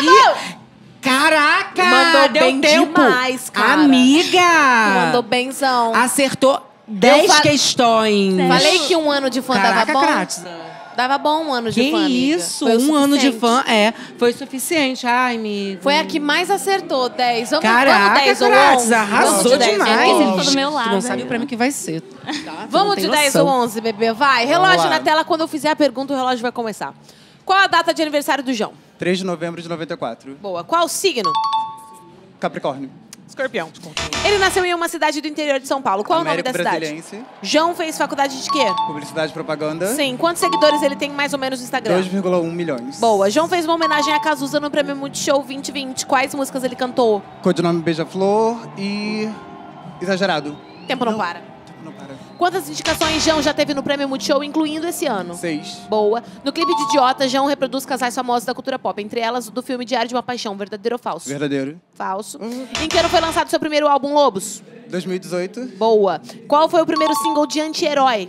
Caraca! Mandou deu bem tempo. demais, cara. Amiga! Mandou benzão. Acertou 10 fa- questões. Falei que um ano de fã Caraca, dava bom. Kratza. Dava bom um ano de Que fã, amiga. isso? Foi o Um ano de suficiente. fã, foi suficiente. Ai, me... Foi a que mais acertou, 10. Vamos, Caraca, vamos 10 ou 11? Kratza, arrasou Vamos de 10 ou demais. Porque 11? você tá do meu Tu lado. não sabe aí, o prêmio que vai ser. Tá? Tu não Vamos tem de 10 noção. ou 11, bebê. Vai. Relógio lá. na tela. Quando eu fizer a pergunta, o relógio vai começar. Qual a data de aniversário do João? 3 de novembro de 94. Boa. Qual o signo? Capricórnio. Escorpião. Ele nasceu em uma cidade do interior de São Paulo. Qual Américo o nome da cidade? Brasiliense. João fez faculdade de quê? Publicidade e propaganda. Sim. Quantos seguidores ele tem mais ou menos no Instagram? 2,1 milhões. Boa. João fez uma homenagem a Cazuza no Prêmio Multishow 2020. Quais músicas ele cantou? Codinome Beija-Flor e... Exagerado. Tempo não para. Não para. Quantas indicações João já teve no Prêmio Multishow, incluindo esse ano? 6. Boa. No clipe de Idiota, João reproduz casais famosos da cultura pop, entre elas do filme Diário de uma Paixão. Verdadeiro ou falso? Verdadeiro. Falso. Em que ano foi lançado seu primeiro álbum, Lobos? 2018. Boa. Qual foi o primeiro single de Anti-Herói?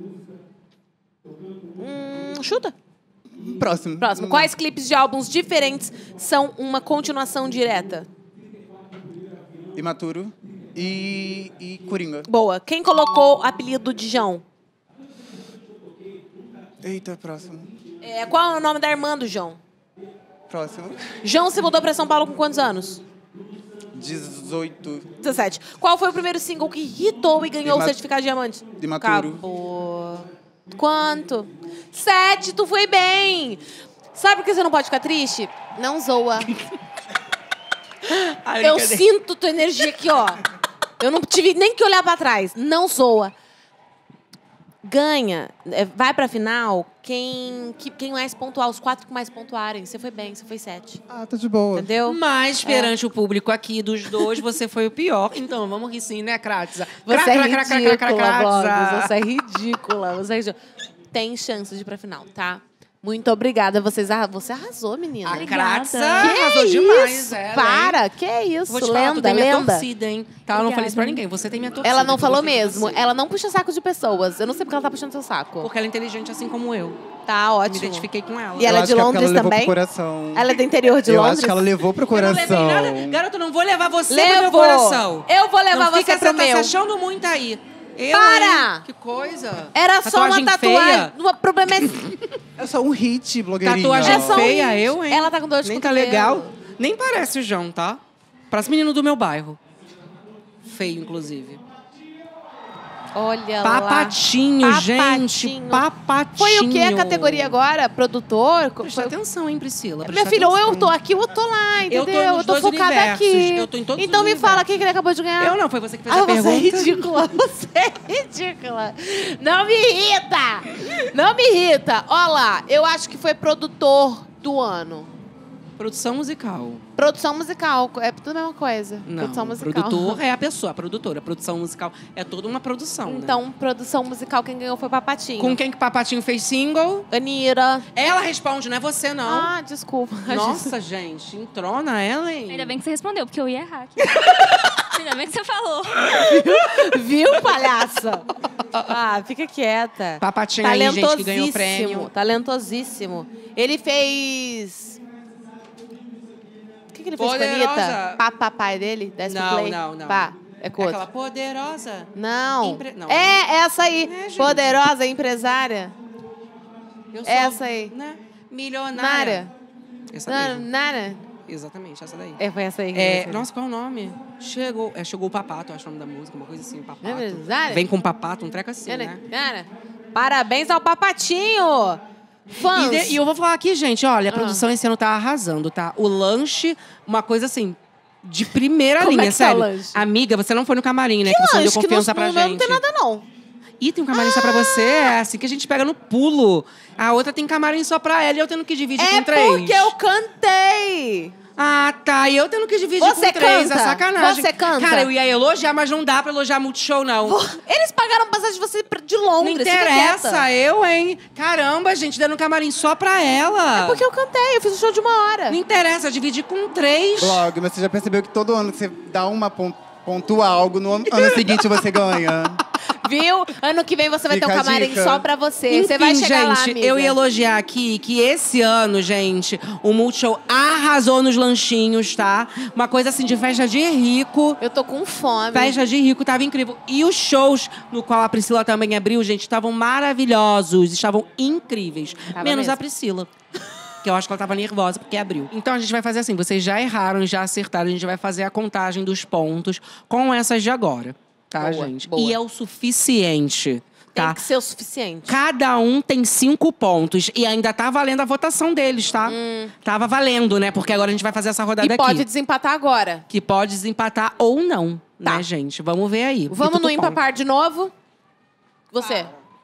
Chuta. Próximo. Próximo. Quais clipes de álbuns diferentes são uma continuação direta? Imaturo e Coringa. Boa. Quem colocou o apelido de João? Eita, próximo. Qual é o nome da irmã do João? Próximo. João se mudou para São Paulo com quantos anos? 18. 17. Qual foi o primeiro single que hitou e ganhou o certificado de diamante? Imaturo. Acabou. Quanto? 7, tu foi bem. Sabe por que você não pode ficar triste? Não zoa. Eu sinto tua energia aqui, ó. Eu não tive nem que olhar pra trás. Não zoa. Ganha. Vai pra final quem mais pontuar. Os 4 que mais pontuarem. Você foi bem, você foi 7. Ah, tá de boa. Entendeu? Mas perante o público aqui dos dois, você foi o pior. Então, vamos rir sim, né, Kratza? Você é ridícula, Blogs. Você é ridícula. Você é ridícula. Tem chance de ir pra final, tá? Muito obrigada. Você arrasou, menina. A Obrigada. Kratza Que arrasou isso? demais, ela, hein? Para, que isso? Vou te falar, tu Lenda, tem minha lenda. torcida, hein? Tá, eu não falei isso pra ninguém. Você tem minha torcida. Ela não que eu falou gostei de mesmo. você. Ela não puxa saco de pessoas. Eu não sei porque ela tá puxando seu saco. Porque ela é inteligente assim como eu. Tá, Me ótimo. identifiquei com ela. E ela é Eu de acho que Londres ela levou também? pro coração. Ela é do interior de Eu Londres? acho que ela levou pro Eu não levei coração. nada. Garota, eu não vou levar você pro Levou. meu coração. Eu vou levar não você fica pro tá se meu. achando muito aí. Eu, Para! hein? Que coisa. Era só uma tatuagem. feia. O problema é... É só um hit, blogueirinha. Tatuagem É só um feia, hint. eu, hein? Ela tá com dor de Nem tá cotovelo. legal. Nem parece o João, tá? Parece menino do meu bairro. Feio, inclusive. Olha lá. Papatinho, gente. Papatinho. Papatinho. Foi o que a categoria agora? Produtor? Presta atenção, hein, Priscila? Minha Presta filha, ou eu atenção. tô aqui ou eu tô lá, Eu tô entendeu? nos Eu tô dois focada universos. aqui. Eu tô em todos então os me fala universos. quem que ele acabou de ganhar. Eu não, foi você que fez Ah, a você pergunta. é ridícula. Você é ridícula. Não me irrita. Não me irrita. Ó lá, eu acho que foi produtor do ano. Produção musical. Produção musical. É tudo a mesma coisa. Não, produção musical. produtor é a pessoa, a produtora. Produção musical é toda uma produção, né? Então, produção musical, quem ganhou foi Papatinho. Com quem que Papatinho fez single? Anira. Ela responde, não é você, não. Ah, desculpa. Nossa, gente, entrona ela, hein? Ainda bem que você respondeu, porque eu ia errar aqui. Ainda bem que você falou. Viu, palhaça? Ah, fica quieta. Papatinho aí, gente, que ganhou o prêmio. Talentosíssimo. Ele fez... O que ele fez com a Poderosa. Anitta? Papai dele? Desce pro play? Não. Pá, é com É outro. aquela poderosa. Não. Não. É essa aí. É, gente. Poderosa empresária. Eu sou, Essa aí. Né? Milionária. Nara. Essa Nara. mesmo. Nara. Exatamente, essa daí. É, foi essa aí. que É, eu sei. nossa, qual é o nome? Chegou o Papato, acho o nome da música, uma coisa assim, Papato. Empresária? Vem com Papato, um treco assim, né? Nara. Parabéns ao Papatinho. Fãs. E eu vou falar aqui, gente, olha, a produção esse ano tá arrasando, tá? O lanche, uma coisa assim, de primeira Como linha, é que tá o sério. lanche? Amiga, você não foi no camarim, né? Que você não deu Acho que confiança pra no meu gente. não tem nada, não. Ih, tem um camarim só pra você? É assim que a gente pega no pulo. A outra tem camarim só pra ela e eu tendo que dividir É com três. porque eu cantei. Ah, tá. E eu tendo que dividir Você com três. canta? É sacanagem. Você canta? Cara, eu ia elogiar, mas não dá pra elogiar Multishow, não. Eles pagaram passagem de você de Não Londres. fica interessa, quieta. eu, hein? Caramba, gente, dando um camarim só pra ela. É porque eu cantei, eu fiz um show de 1 hora. Não interessa, dividir com 3. Blog, mas você já percebeu que todo ano que você dá uma pontua algo, no ano seguinte você ganha. Viu? Ano que vem você vai ter um Fica a camarim dica. só pra você. Enfim, você vai chegar gente, lá, amiga. eu ia elogiar aqui que esse ano, gente, o Multishow arrasou nos lanchinhos, tá? Uma coisa assim de festa de rico. Eu tô com fome. Festa de rico, tava incrível. E os shows no qual a Priscila também abriu, gente, estavam maravilhosos, estavam incríveis. Tava Menos mesmo. a Priscila. Que eu acho que ela tava nervosa porque abriu. Então a gente vai fazer assim, vocês já erraram, já acertaram, a gente vai fazer a contagem dos pontos com essas de agora. Tá, Boa, gente? boa. E é o suficiente, tá? Tem que ser o suficiente. Cada um tem 5 pontos. E ainda tá valendo a votação deles, tá? Tava valendo, né? Porque agora a gente vai fazer essa rodada E aqui. pode desempatar agora. Que pode desempatar ou não, Tá. né, gente? Vamos ver aí. Vamos E tudo no ímpar bom. par de novo? Você.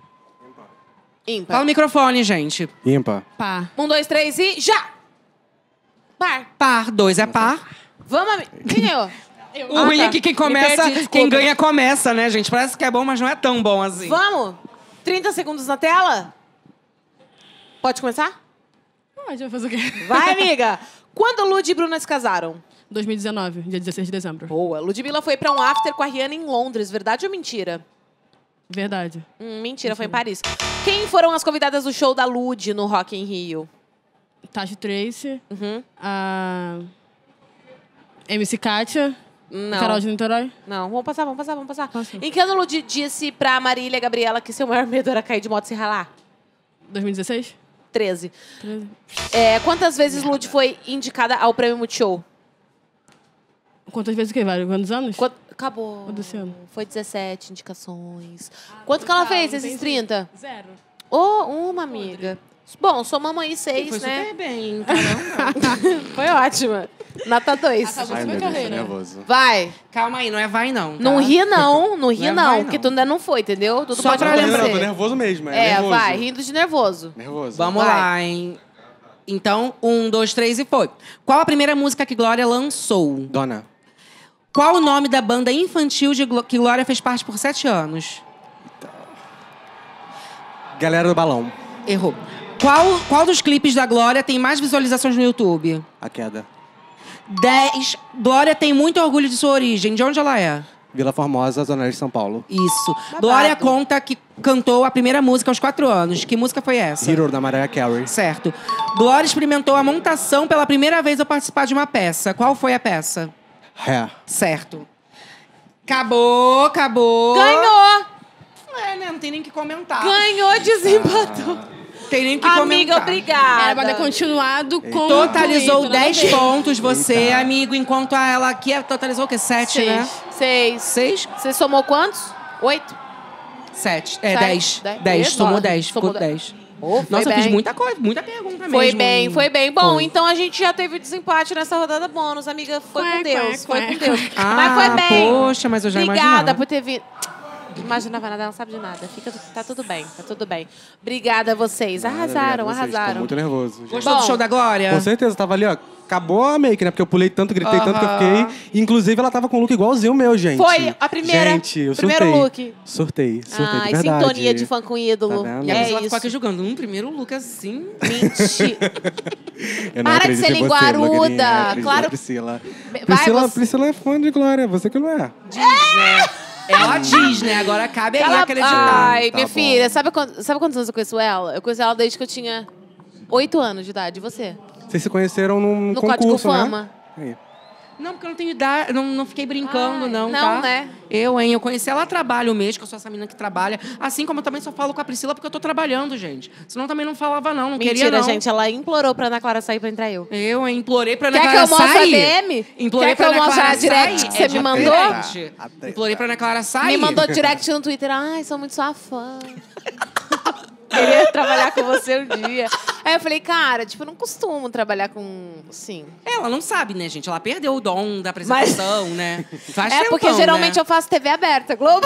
Ímpar. Fala o microfone, gente. Ímpar. Pá. 1, 2, 3 e já! Par. Par, 2 é par. Vamos, quem ganhou? O ruim tá. é que quem Me começa, perdi, desculpa. quem ganha começa, né, gente? Parece que é bom, mas não é tão bom assim. Vamos? 30 segundos na tela? Pode começar? Ah, a gente vai fazer o quê? Vai, amiga! Quando Lud e Bruna se casaram? 2019, dia 16 de dezembro. Boa. Ludmilla foi pra um after com a Rihanna em Londres. Verdade ou mentira? Verdade. Mentira, foi em Paris. Quem foram as convidadas do show da Lud no Rock in Rio? Tati Trace, Uhum. a MC Kátia, Não. Carol de Niterói. Não, vamos passar. Passa. Em que ano Lud disse pra Marília Gabriela que seu maior medo era cair de moto e se ralar? 2016? 13. Quantas vezes Lud foi indicada ao Prêmio Multishow? Quantas vezes o quê? Vários? Quantos anos? Acabou. Quanto esse ano? Foi 17 indicações. Quanto que ela fez, esses 30? 0. Uma, amiga. Bom, somamos aí 6, Foi né? super bem, caramba. Foi ótima. Nota 2. Acabou Ai, sua meu Deus, tô carreira. nervoso. Vai. Calma aí, não é vai não, tá? Não ri não, não ri Não é não, vai, não. porque tu ainda não foi, entendeu? Tudo Só pode pra Tô lembrar, acontecer. nervoso mesmo, nervoso. Vai, rindo de nervoso. Nervoso. Vamos Vai. lá, hein? Então, 1, 2, 3 e foi. Qual a primeira música que Glória lançou? Dona. Qual o nome da banda infantil que Glória fez parte por 7 anos? Galera do Balão. Errou. Qual dos clipes da Glória tem mais visualizações no YouTube? A queda. 10. Glória tem muito orgulho de sua origem. De onde ela é? Vila Formosa, Zona Leste de São Paulo. Isso. Glória conta que cantou a primeira música aos 4 anos. Que música foi essa? Hero, da Mariah Carey. Certo. Glória experimentou a montação pela primeira vez ao participar de uma peça. Qual foi a peça? Ré. Certo. Acabou. Ganhou! É, né? Não tem nem que comentar. Ganhou, desempatou. Tem nem que Amiga, comentar. obrigada. Era pra ter continuado com... Totalizou com 10 pontos você, amigo, enquanto ela aqui totalizou o quê? 7, né? 6. 6? Você somou quantos? 8? 7. Sete. 10. Dez. 10. Somou Nossa, 10. Ficou somou 10. Oh, Nossa, eu bem. fiz muita coisa, muita pergunta mesmo. Foi bem, foi bem. Bom, Foi. então a gente já teve o desempate nessa rodada bônus, amiga. Foi com Deus, foi com Deus. Ah, Mas foi bem. poxa, mas eu já Obrigada imaginava. por ter vindo. Não imaginava nada, ela não sabe de nada. Tá tudo bem, tá tudo bem. Obrigada a vocês. Arrasaram, Obrigado a vocês, tô arrasaram. muito nervoso. gente. Gostou do show da Glória? Com certeza, tava ali, ó. Acabou a make, né? Porque eu pulei tanto, gritei tanto que eu fiquei. Inclusive, ela tava com um look igualzinho o meu, gente. Foi a primeira. Gente, eu primeiro surtei. look. Surtei de Ai, verdade. sintonia de fã com ídolo. Tá vendo? E a É pessoa ficou isso. aqui julgando. Primeiro look assim. Mentira. Eu não Para de acredito ser em você, linguaruda. blogueirinha. Eu acredito Claro. na Priscila. Vai, você- Priscila é fã de Glória, você que não é. Diz, né? Ela diz, né? Agora cabe aí acreditar. Ai, Tá minha bom. filha, sabe quantos anos eu conheço ela? Eu conheço ela desde que eu tinha 8 anos de idade. E você? Vocês se conheceram num No concurso, Código né? Fama. Aí. Não, porque eu não tenho idade, não fiquei brincando, Ai, não, não, tá? né? Eu conheci ela a trabalho mesmo, que eu sou essa menina que trabalha. Assim como eu também só falo com a Priscila porque eu tô trabalhando, gente. Senão também não falava, não queria, Mentira, não. gente. Ela implorou pra Ana Clara sair pra entrar eu. Eu implorei pra Ana Quer que Clara eu mostre a sair. DM? Implorei Quer que pra eu Ana mostre Clara a direct sair. que você me mandou? diferente. Implorei pra Ana Clara sair. Me mandou direct no Twitter. Ai, sou muito sua fã. Queria trabalhar com você um dia. Aí eu falei, cara, tipo, eu não costumo trabalhar com... Sim. Ela não sabe, né, gente? Ela perdeu o dom da apresentação, né? Faz É, porque tempão, geralmente né? eu faço TV aberta, Globo.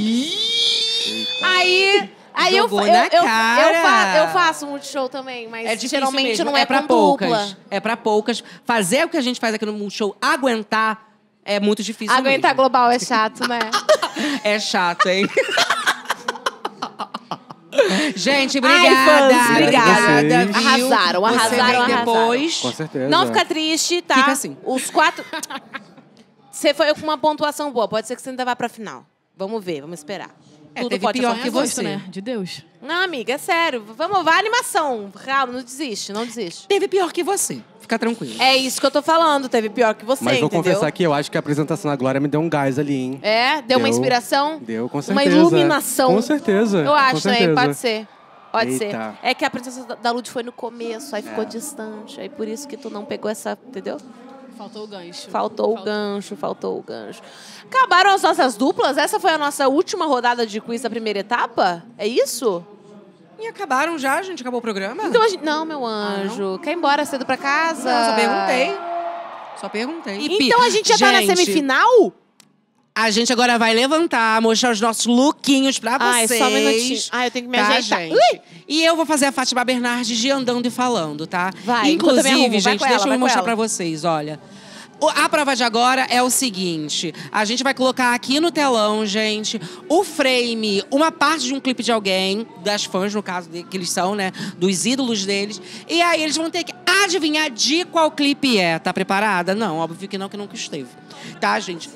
Aí eu Jogou na cara. eu faço Multishow também, mas É difícil geralmente mesmo. não é pra com poucas. dupla. É pra poucas. Fazer o que a gente faz aqui no Multishow, aguentar, é muito difícil Aguentar mesmo. global é chato, né? É chato, hein? Gente, Ai, obrigada. fãs, obrigada. Obrigada, viu? Arrasaram, Você arrasaram, vem depois. Com certeza. Não fica triste, tá? Fica assim. Os 4... Você foi com uma pontuação boa. Pode ser que você ainda vá pra final. Vamos ver, vamos esperar. É, Tudo teve pode pior acontecer. que você. né? De Deus. Não, amiga, é sério. Vamos, vai animação. Calma, não desiste, não desiste. Teve pior que você. Fica tranquilo. É isso que eu tô falando. Teve pior que você, Mas vou entendeu? confessar que eu acho que a apresentação da Glória me deu um gás ali, hein? É? Deu uma Deu. inspiração? Deu, com Uma certeza. iluminação. Com certeza. Eu acho com também, certeza. pode ser. Pode ser. Eita. É que a apresentação da Lud foi no começo, aí ficou distante. Aí por isso que tu não pegou essa, entendeu? Faltou o gancho. Faltou o gancho. Acabaram as nossas duplas? Essa foi a nossa última rodada de quiz da primeira etapa? É isso? E acabaram já, gente? Acabou o programa? Então a gente... Não, meu anjo. Quer ir embora cedo pra casa? Não, só perguntei. E, Então a gente já tá na gente, semifinal? A gente agora vai levantar, mostrar os nossos lookinhos pra Ai, vocês. só um minutinho. Ai, eu tenho que me tá, ajeitar. gente? Ui! E eu vou fazer a Fátima Bernardes de andando e falando, tá? Vai, enquanto eu me arrumo. Inclusive, Vai gente, com ela, deixa eu vai com mostrar ela. pra vocês, olha. A prova de agora é o seguinte. A gente vai colocar aqui no telão, gente, o frame, uma parte de um clipe de alguém, das fãs, no caso, que eles são, né? Dos ídolos deles. E aí eles vão ter que adivinhar de qual clipe é. Tá preparada? Não, óbvio que não, que nunca esteve. Tá, gente?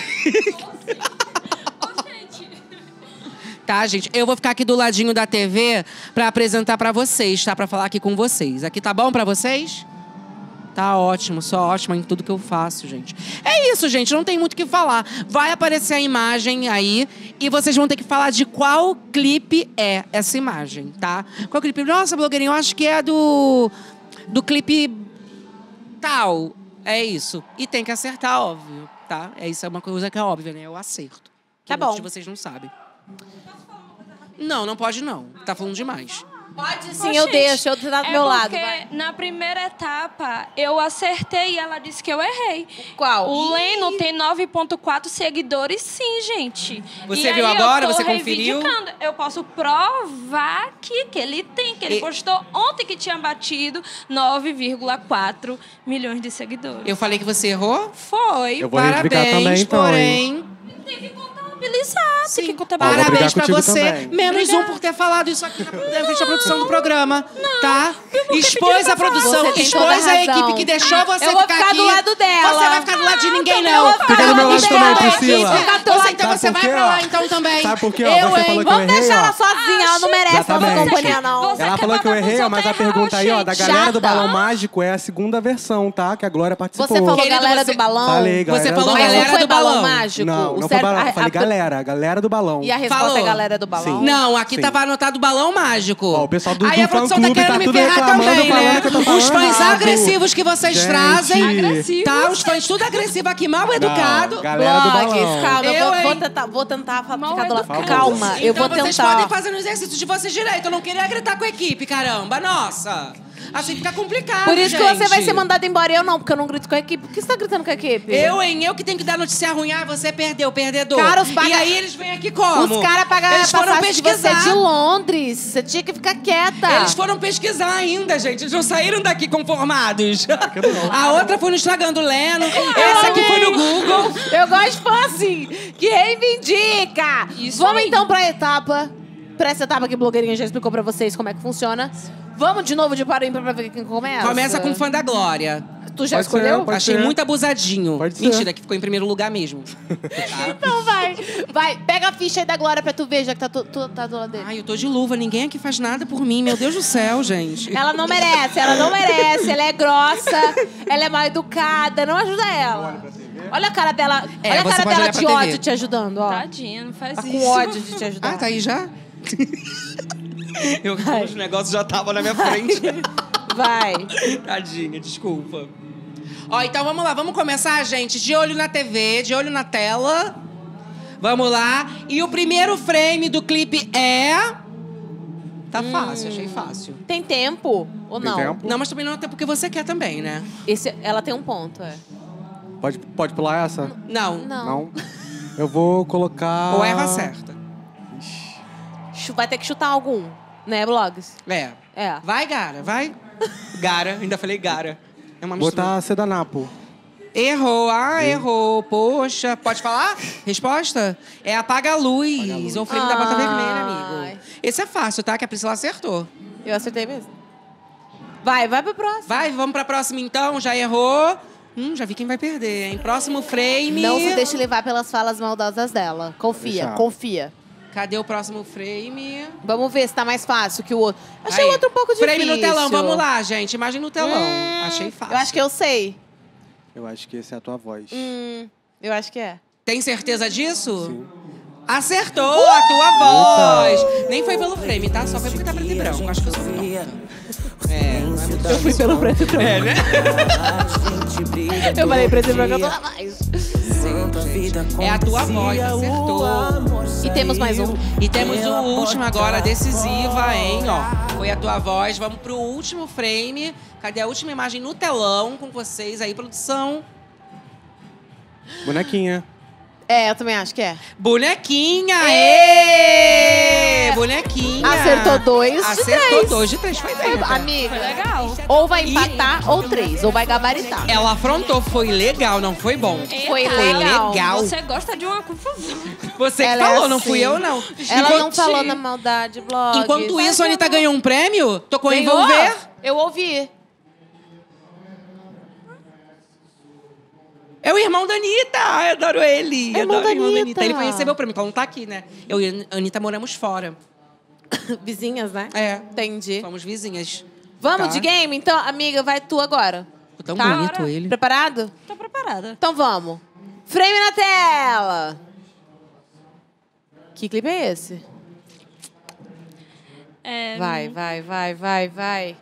Tá, gente? Eu vou ficar aqui do ladinho da TV pra apresentar pra vocês, tá? Pra falar aqui com vocês. Aqui tá bom pra vocês? Tá ótimo, só ótimo em tudo que eu faço, gente. É isso, gente, não tem muito o que falar. Vai aparecer a imagem aí e vocês vão ter que falar de qual clipe é essa imagem, tá? Qual clipe? Nossa, blogueirinho, eu acho que é do clipe tal. É isso. E tem que acertar, óbvio, tá? Isso é uma coisa que é óbvia, né? Eu acerto. Que Tá bom. muitos de vocês não sabem. Não, não pode não. Tá falando demais. Pode sim, eu deixo. Eu tô do meu lado. Porque Vai. na primeira etapa eu acertei e ela disse que eu errei. Qual? O Leno tem 9,4 seguidores, sim, gente. Você E viu aí agora? eu tô Você conferiu? reivindicando. Eu posso provar aqui que ele tem, que ele postou ontem que tinha batido 9,4 milhões de seguidores. Eu falei que você errou? Foi. Eu vou reivindicar Parabéns, também, então, porém... Tem que contabilizar, tem que Ó, contabilizar. vou Parabéns brigar pra contigo você. também. Menos um por ter falado isso aqui na frente da produção do programa. Tá? Expôs a produção, Você tem toda expôs a razão. equipe que deixou você Eu vou ficar ficar aqui. do lado dela. Você vai ficar do lado de ninguém, não. Fica do meu lado Expôs também, a Priscila. equipe. Então Sabe você por vai quê, pra ó? lá, então, também. Sabe por quê? Ó, Eu, você hein? falou que eu Vamos errei, deixar ó. ela sozinha, ela não merece nossa Exatamente. companhia, não. Você Ela quer falou que eu botar errei, ó, pros mas a outros pergunta aí, ó, da galera do Chata. Balão Mágico é a segunda versão, tá? Que a Glória participou. Você falou Querido, galera você- do balão? Falei, galera Você do falou balão. Mas não galera foi do balão. mágico? Não, O não foi certo- balão, eu falei galera. galera do balão. E a resposta Falou. é galera do balão? Sim. Não, aqui Sim. tava anotado balão mágico. Ó, o pessoal do Aí a produção tá fã-clube querendo tá me tudo ferrar reclamando, também, né? falando que eu tô falando Os fãs errado. agressivos que vocês Gente. trazem. Agressivos. Tá, os fãs tudo agressivo aqui, mal educado. Não, galera do Blogs, balão. calma, Eu, vou hein? tentar Mal ficar do lado. educado. Calma, eu Então vou vocês tentar. podem fazer no exercício de vocês direito. Eu não queria gritar com a equipe, caramba. Nossa. Assim fica complicado, Por isso que gente. você vai ser mandado embora e eu não, porque eu não grito com a equipe. Por que você tá gritando com a equipe? Eu que tenho que dar notícia ruim. Ah, você perdeu, perdedor. Cara, os paga- E aí eles vêm aqui como? Os caras pagaram a Eles foram passagem de você pesquisar. de Londres. Você tinha que ficar quieta. Eles foram pesquisar ainda, gente. Eles não saíram daqui conformados. A outra foi no Instagram do Leno. Essa aqui foi no Google. Eu gosto de fã assim, que reivindica. Isso Vamos aí. então pra etapa. Pra essa etapa que a blogueirinha já explicou pra vocês como é que funciona. Vamos de novo de para ímpar pra ver quem começa? Começa com o fã da Glória. Tu já Pode ser, escolheu? pode Achei ser. muito abusadinho. Pode ser. Mentira, que ficou em primeiro lugar mesmo. Então vai. Vai, pega a ficha aí da Glória pra tu ver, já que tu tá do lado dele. Ai, eu tô de luva. Ninguém aqui faz nada por mim. Meu Deus do céu, gente. Ela não merece, ela é grossa, ela é mal educada, não ajuda ela. Olha a cara dela, É, olha a você cara pode dela olhar de pra ódio TV. te ajudando, ó. Tadinha, não faz Tá isso. com ódio de te ajudar. Ah, tá aí já? Os negócios já estavam na minha frente. Vai. Tadinha, desculpa. Ó, então vamos lá, vamos começar, gente. De olho na TV, de olho na tela. Vamos lá. E o primeiro frame do clipe é... Tá fácil, achei fácil. Tem tempo ou Tem não? tempo? Não, mas também não é até porque você quer também, né? Ela tem um ponto, é. Pode pular essa? Não. Não. Eu vou colocar... Ou erra certa. Vai ter que chutar algum, né, Blogs? É. É. Vai, Gara, vai. Gara, ainda falei Gara. É uma mistura. Botar Sedanapo. Errou, errou. Poxa, pode falar? Resposta? É Apaga a Luz, ou o frame da Bota Vermelha, amigo. Esse é fácil, tá? Que a Priscila acertou. Eu acertei mesmo. Vai pro próximo. Vai, vamos pra próxima então. Já errou. Já vi quem vai perder, hein? Próximo frame. Não se deixe levar pelas falas maldosas dela. Confia, Deixar. confia. Cadê o próximo frame? Vamos ver se tá mais fácil que o outro. Achei Aí. o outro um pouco difícil. Frame no telão, vamos lá, gente. Imagem no telão. Achei fácil. Eu acho que eu sei. Eu acho que esse é a tua voz. Eu acho que é. Tem certeza disso? Sim. Acertou a tua voz. Nem foi pelo frame, tá? Só foi porque tá preto e branco. Acho que eu sou torta. Não é muito Eu fui pelo preto e branco. É, né? Eu falei preto e branco, eu tô na mais. É a tua voz, acertou. E temos mais um. E temos o último agora, decisiva, hein? Ó, foi a tua voz. Vamos pro último frame. Cadê a última imagem no telão com vocês aí, produção? Bonequinha. É, eu também acho que é. Bonequinha! Ê! Bonequinha! Acertou 2 de 3. Acertou 2 de 3, foi bem. até. Amiga, Legal. ou vai empatar ou 3, ou vai gabaritar. Ela afrontou, foi legal, não foi bom. Foi Foi legal. legal. Você gosta de uma confusão. Você que Ela é falou, não assim. fui eu, não. Ela não Enquanto- falou na maldade, blog. Enquanto isso, a Anitta ganhou um prêmio? Tocou em Ganhou? Envolver? Eu ouvi. É o irmão da Anitta. Ai, adoro ele. É irmão Adoro o da Anitta. Ele foi receber o prêmio, porque ela não tá aqui, né? Eu e a Anitta moramos fora. Vizinhas, né? É. Entendi. Somos vizinhas. Vamos Tá. de game? Então, amiga, vai tu agora. Tão Tá? bonito ele. Preparado? Tô preparada. Então vamos. Frame na tela. Que clipe é esse? É, Vai.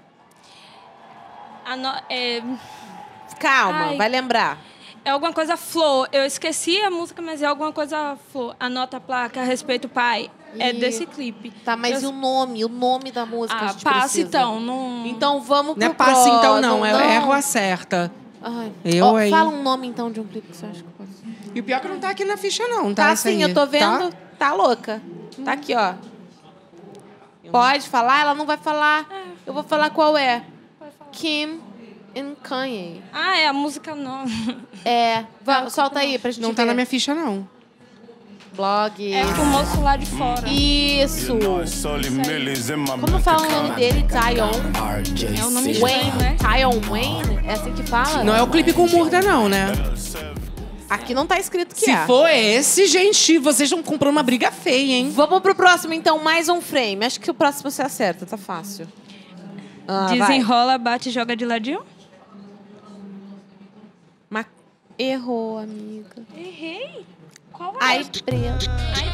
Calma, Ai. vai lembrar. É alguma coisa flor. Eu esqueci a música, mas é alguma coisa flor. Anota a placa, respeito o pai. É Ih. desse clipe. Tá, mas Eu- e o nome da música a gente passa precisa. então. Não... Então vamos pro Não é passe então, não. próximo. É erro acerta. Ai. Eu, Ó, hein? fala um nome então de um clipe que você acha que pode ser. E o pior é que não tá aqui na ficha, não, tá? Tá Esse sim, aí. eu tô vendo. Tá? Tá louca. Tá aqui, ó. Pode falar? Ela não vai falar. Eu vou falar qual é. Kim e Kanye. Ah, é a música não. É. Solta aí pra gente Não ver. tá na minha ficha, não. Blog. É com o moço lá de fora. Isso. Como fala o nome dele? Tyon É o nome Wayne. estranho, né? Tyon Wayne? É assim que fala? Não é o clipe com Murda, não, né? Aqui não tá escrito que Se é. for esse, gente, vocês estão comprando uma briga feia, hein? Vamos pro próximo, então. Mais um frame. Acho que o próximo você acerta. Tá fácil. Vai. Desenrola, bate e joga de ladinho. Mas errou, amiga. Errei. Qual é? Ai, preto.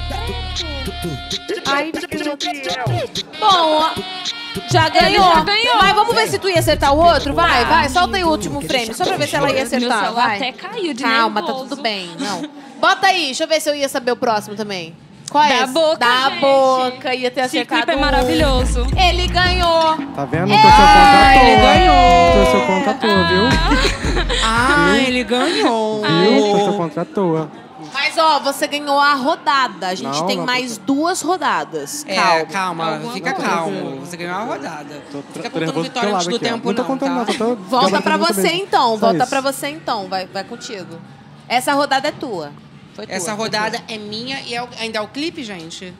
Ai, preto. Bom, ó, já ganhou. já ganhou. Mas vamos ver se tu ia acertar o outro? Vai, solta aí o último frame, só pra ver se ela ia Meu acertar. celular Vai. até caiu de Calma, tá nervoso. tudo bem. Não. Bota aí, deixa eu ver se eu ia saber o próximo também. Qual é Da esse? boca, Da gente. boca, ia ter Esse acertado. clipe é um. maravilhoso. Ele ganhou. Tá vendo? Não torceu contra a ele toa. ganhou. Torceu contra a toa, viu? Ah, ele ganhou. Viu? Torceu contra a toa. Mas, ó, você ganhou a rodada. A gente Não, tem não, mais 2 rodadas. Calma, Alguma fica coisa. calmo. Você ganhou a rodada. Fica Tô contando nervoso do vitória teu antes lado do aqui, ó. tempo, Não tô não, contando, tá? não. Só tô Volta pra gabaritando você bem. então. Só Volta isso. pra você então. Vai contigo. Essa rodada é tua. Foi tua. Essa rodada é minha e ainda é o clipe, gente?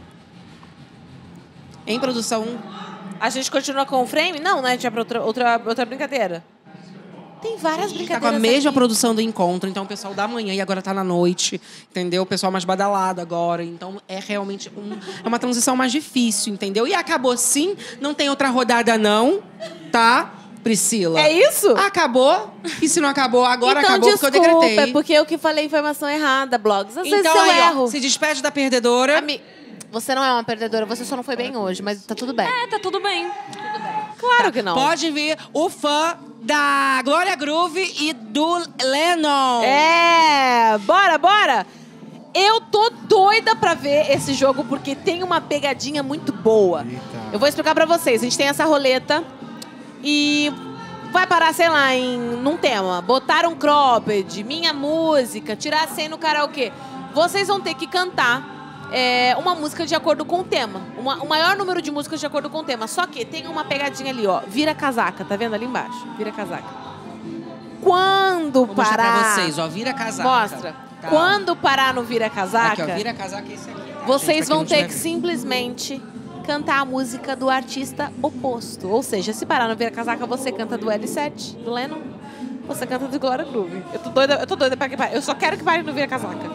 Em produção. A gente continua com o frame? Não, né? A gente vai pra outra brincadeira. Tem várias Tá brincadeiras com a mesma aqui. produção do encontro. Então, o pessoal da manhã e agora tá na noite. Entendeu? O pessoal mais badalado agora. Então, é realmente é uma transição mais difícil, entendeu? E acabou sim. Não tem outra rodada, não. Tá? Priscila. É isso? Acabou. E se não acabou, agora então, acabou desculpa, porque eu decretei. é porque eu que falei a informação errada, blogs. Às vezes Então, eu aí, erro. ó, se despede da perdedora. Você não é uma perdedora, você só não foi bem hoje, mas tá tudo bem. É, tá tudo bem. Claro que não. Pode vir o fã da Glória Groove e do Lennon. É, bora! Eu tô doida pra ver esse jogo porque tem uma pegadinha muito boa. Eu vou explicar pra vocês. A gente tem essa roleta e vai parar, sei lá, num tema. Botar um cropped, minha música, tirar 100 no karaokê. Vocês vão ter que cantar uma música de acordo com o tema. O maior número de músicas de acordo com o tema. Só que tem uma pegadinha ali, ó. Vira casaca, tá vendo ali embaixo? Vira casaca. Quando Vou mostrar parar... pra vocês, ó. Vira casaca. Mostra. Tá. Quando parar no vira casaca, Aqui, ó. Vira casaca é esse aqui. Tá, vocês gente? Pra vão quem não ter que tiver simplesmente cantar a música do artista oposto. Ou seja, se parar no vira casaca, você canta do L7, do Lennon. Você canta do Glória Groove. Eu tô doida pra que pare. Eu só quero que pare no vira casaca.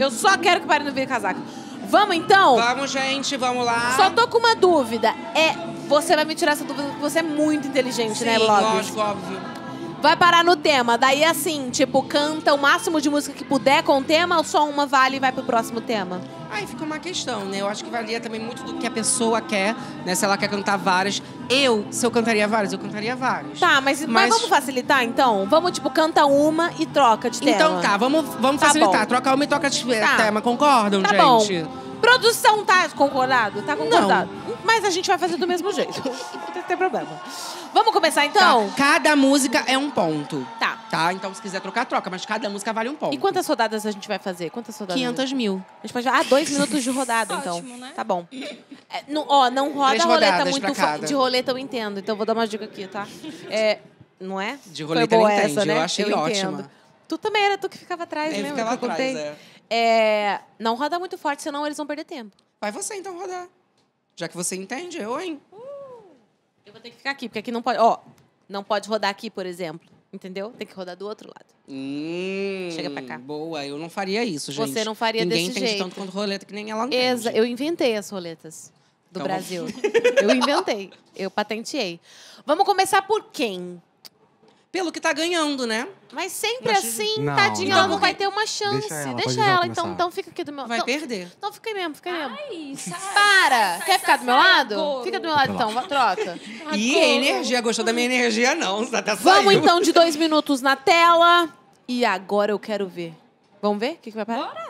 Vamos então? Vamos, gente, vamos lá. Só tô com uma dúvida. Você vai me tirar essa dúvida porque você é muito inteligente, Sim, né, Blogs? lógico, óbvio. Vai parar no tema. Daí, assim, tipo, canta o máximo de música que puder com o tema ou só uma vale e vai pro próximo tema? Aí fica uma questão, né? Eu acho que varia também muito do que a pessoa quer, né? Se ela quer cantar várias. Se eu cantaria várias, eu cantaria várias. Tá, mas vamos facilitar, então? Vamos, tipo, canta uma e troca de tema. Então tá, vamos Tá facilitar. bom. Troca uma e troca de Tá. tema. Concordam, Tá gente? bom. Produção tá concordado? Tá concordado. Mas a gente vai fazer do mesmo jeito. Não tem problema. Vamos começar, então? Tá. Cada música é um ponto. Tá. Então, se quiser trocar, troca. Mas cada música vale um ponto. E quantas rodadas a gente vai fazer? 500 mil. A gente pode... 2 minutos de rodada, então. Ótimo, né? Tá bom. Não roda 3 a roleta rodadas muito... pra cada. De roleta eu entendo, então eu vou dar uma dica aqui, tá? Não é? De roleta Foi boa ele entende, essa, né? eu achei ótima. Entendo. Tu também era tu que ficava atrás, Ele né? ficava que eu atrás, contei. Não roda muito forte, senão eles vão perder tempo. Vai você, então, rodar. Já que você entende, eu, hein? Eu vou ter que ficar aqui, porque aqui não pode... Ó, não pode rodar aqui, por exemplo. Entendeu? Tem que rodar do outro lado. Chega pra cá. Boa, eu não faria isso, gente. Você não faria Ninguém desse entende jeito. tanto quanto roleta que nem ela entende. Eu inventei as roletas do Então, Brasil. Eu inventei. Eu patenteei. Vamos começar por quem? Pelo que tá ganhando, né? Mas sempre Mas- assim, Não, tadinha, não. ela não vai ter uma chance. Deixa ela, Deixa pode ela, já então, começar. então fica aqui do meu Vai então, perder. Então fica aí mesmo, fica aí mesmo. Ai, sai. Para! Quer ficar do meu lado? Agora. Fica do meu lado então, troca. E energia, gostou da minha energia, não. Você até Vamos saiu. então de 2 minutos na tela. E agora eu quero ver. Vamos ver? O que vai parar? Bora.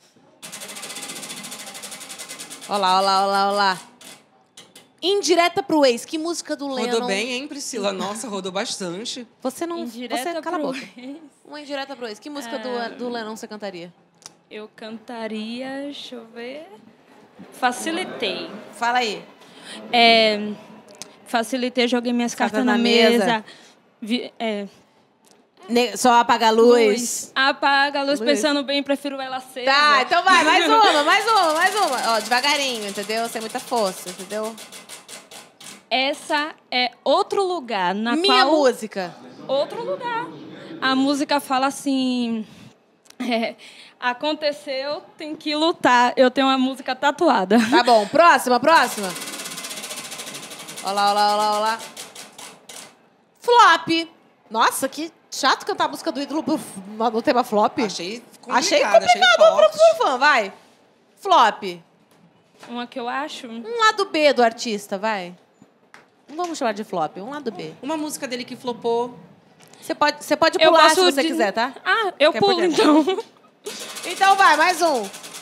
Olha lá. Indireta pro ex. Que música do Lennon? Rodou bem, hein, Priscila? Nossa, rodou bastante. Você não... Indireta Você cala a pro boca. Uma indireta pro ex. Que música do Lennon você cantaria? Eu cantaria, deixa eu ver. Facilitei. Fala aí. Facilitei, joguei minhas cartas na na mesa. mesa. Só apaga a luz. Apaga a luz, Luz. pensando bem, prefiro ela acesa. Tá, então vai. Mais uma. Ó, devagarinho, entendeu? Sem muita força, entendeu? Essa é outro lugar na Minha qual... música. Outro lugar. A música fala assim... aconteceu, tem que lutar. Eu tenho uma música tatuada. Tá bom. Próxima. Olha lá. Flop. Nossa, que chato cantar a música do ídolo no tema flop. Achei Achei complicado, complicado forte. pro fã, vai. Flop. Uma que eu acho. Um lado B do artista, vai. Não vamos chamar de flop, um lado B. Uma música dele que flopou. Você pode Eu pular se gosto você de- quiser, tá? Ah, eu Quer pulo por dentro? então. Então vai, mais um.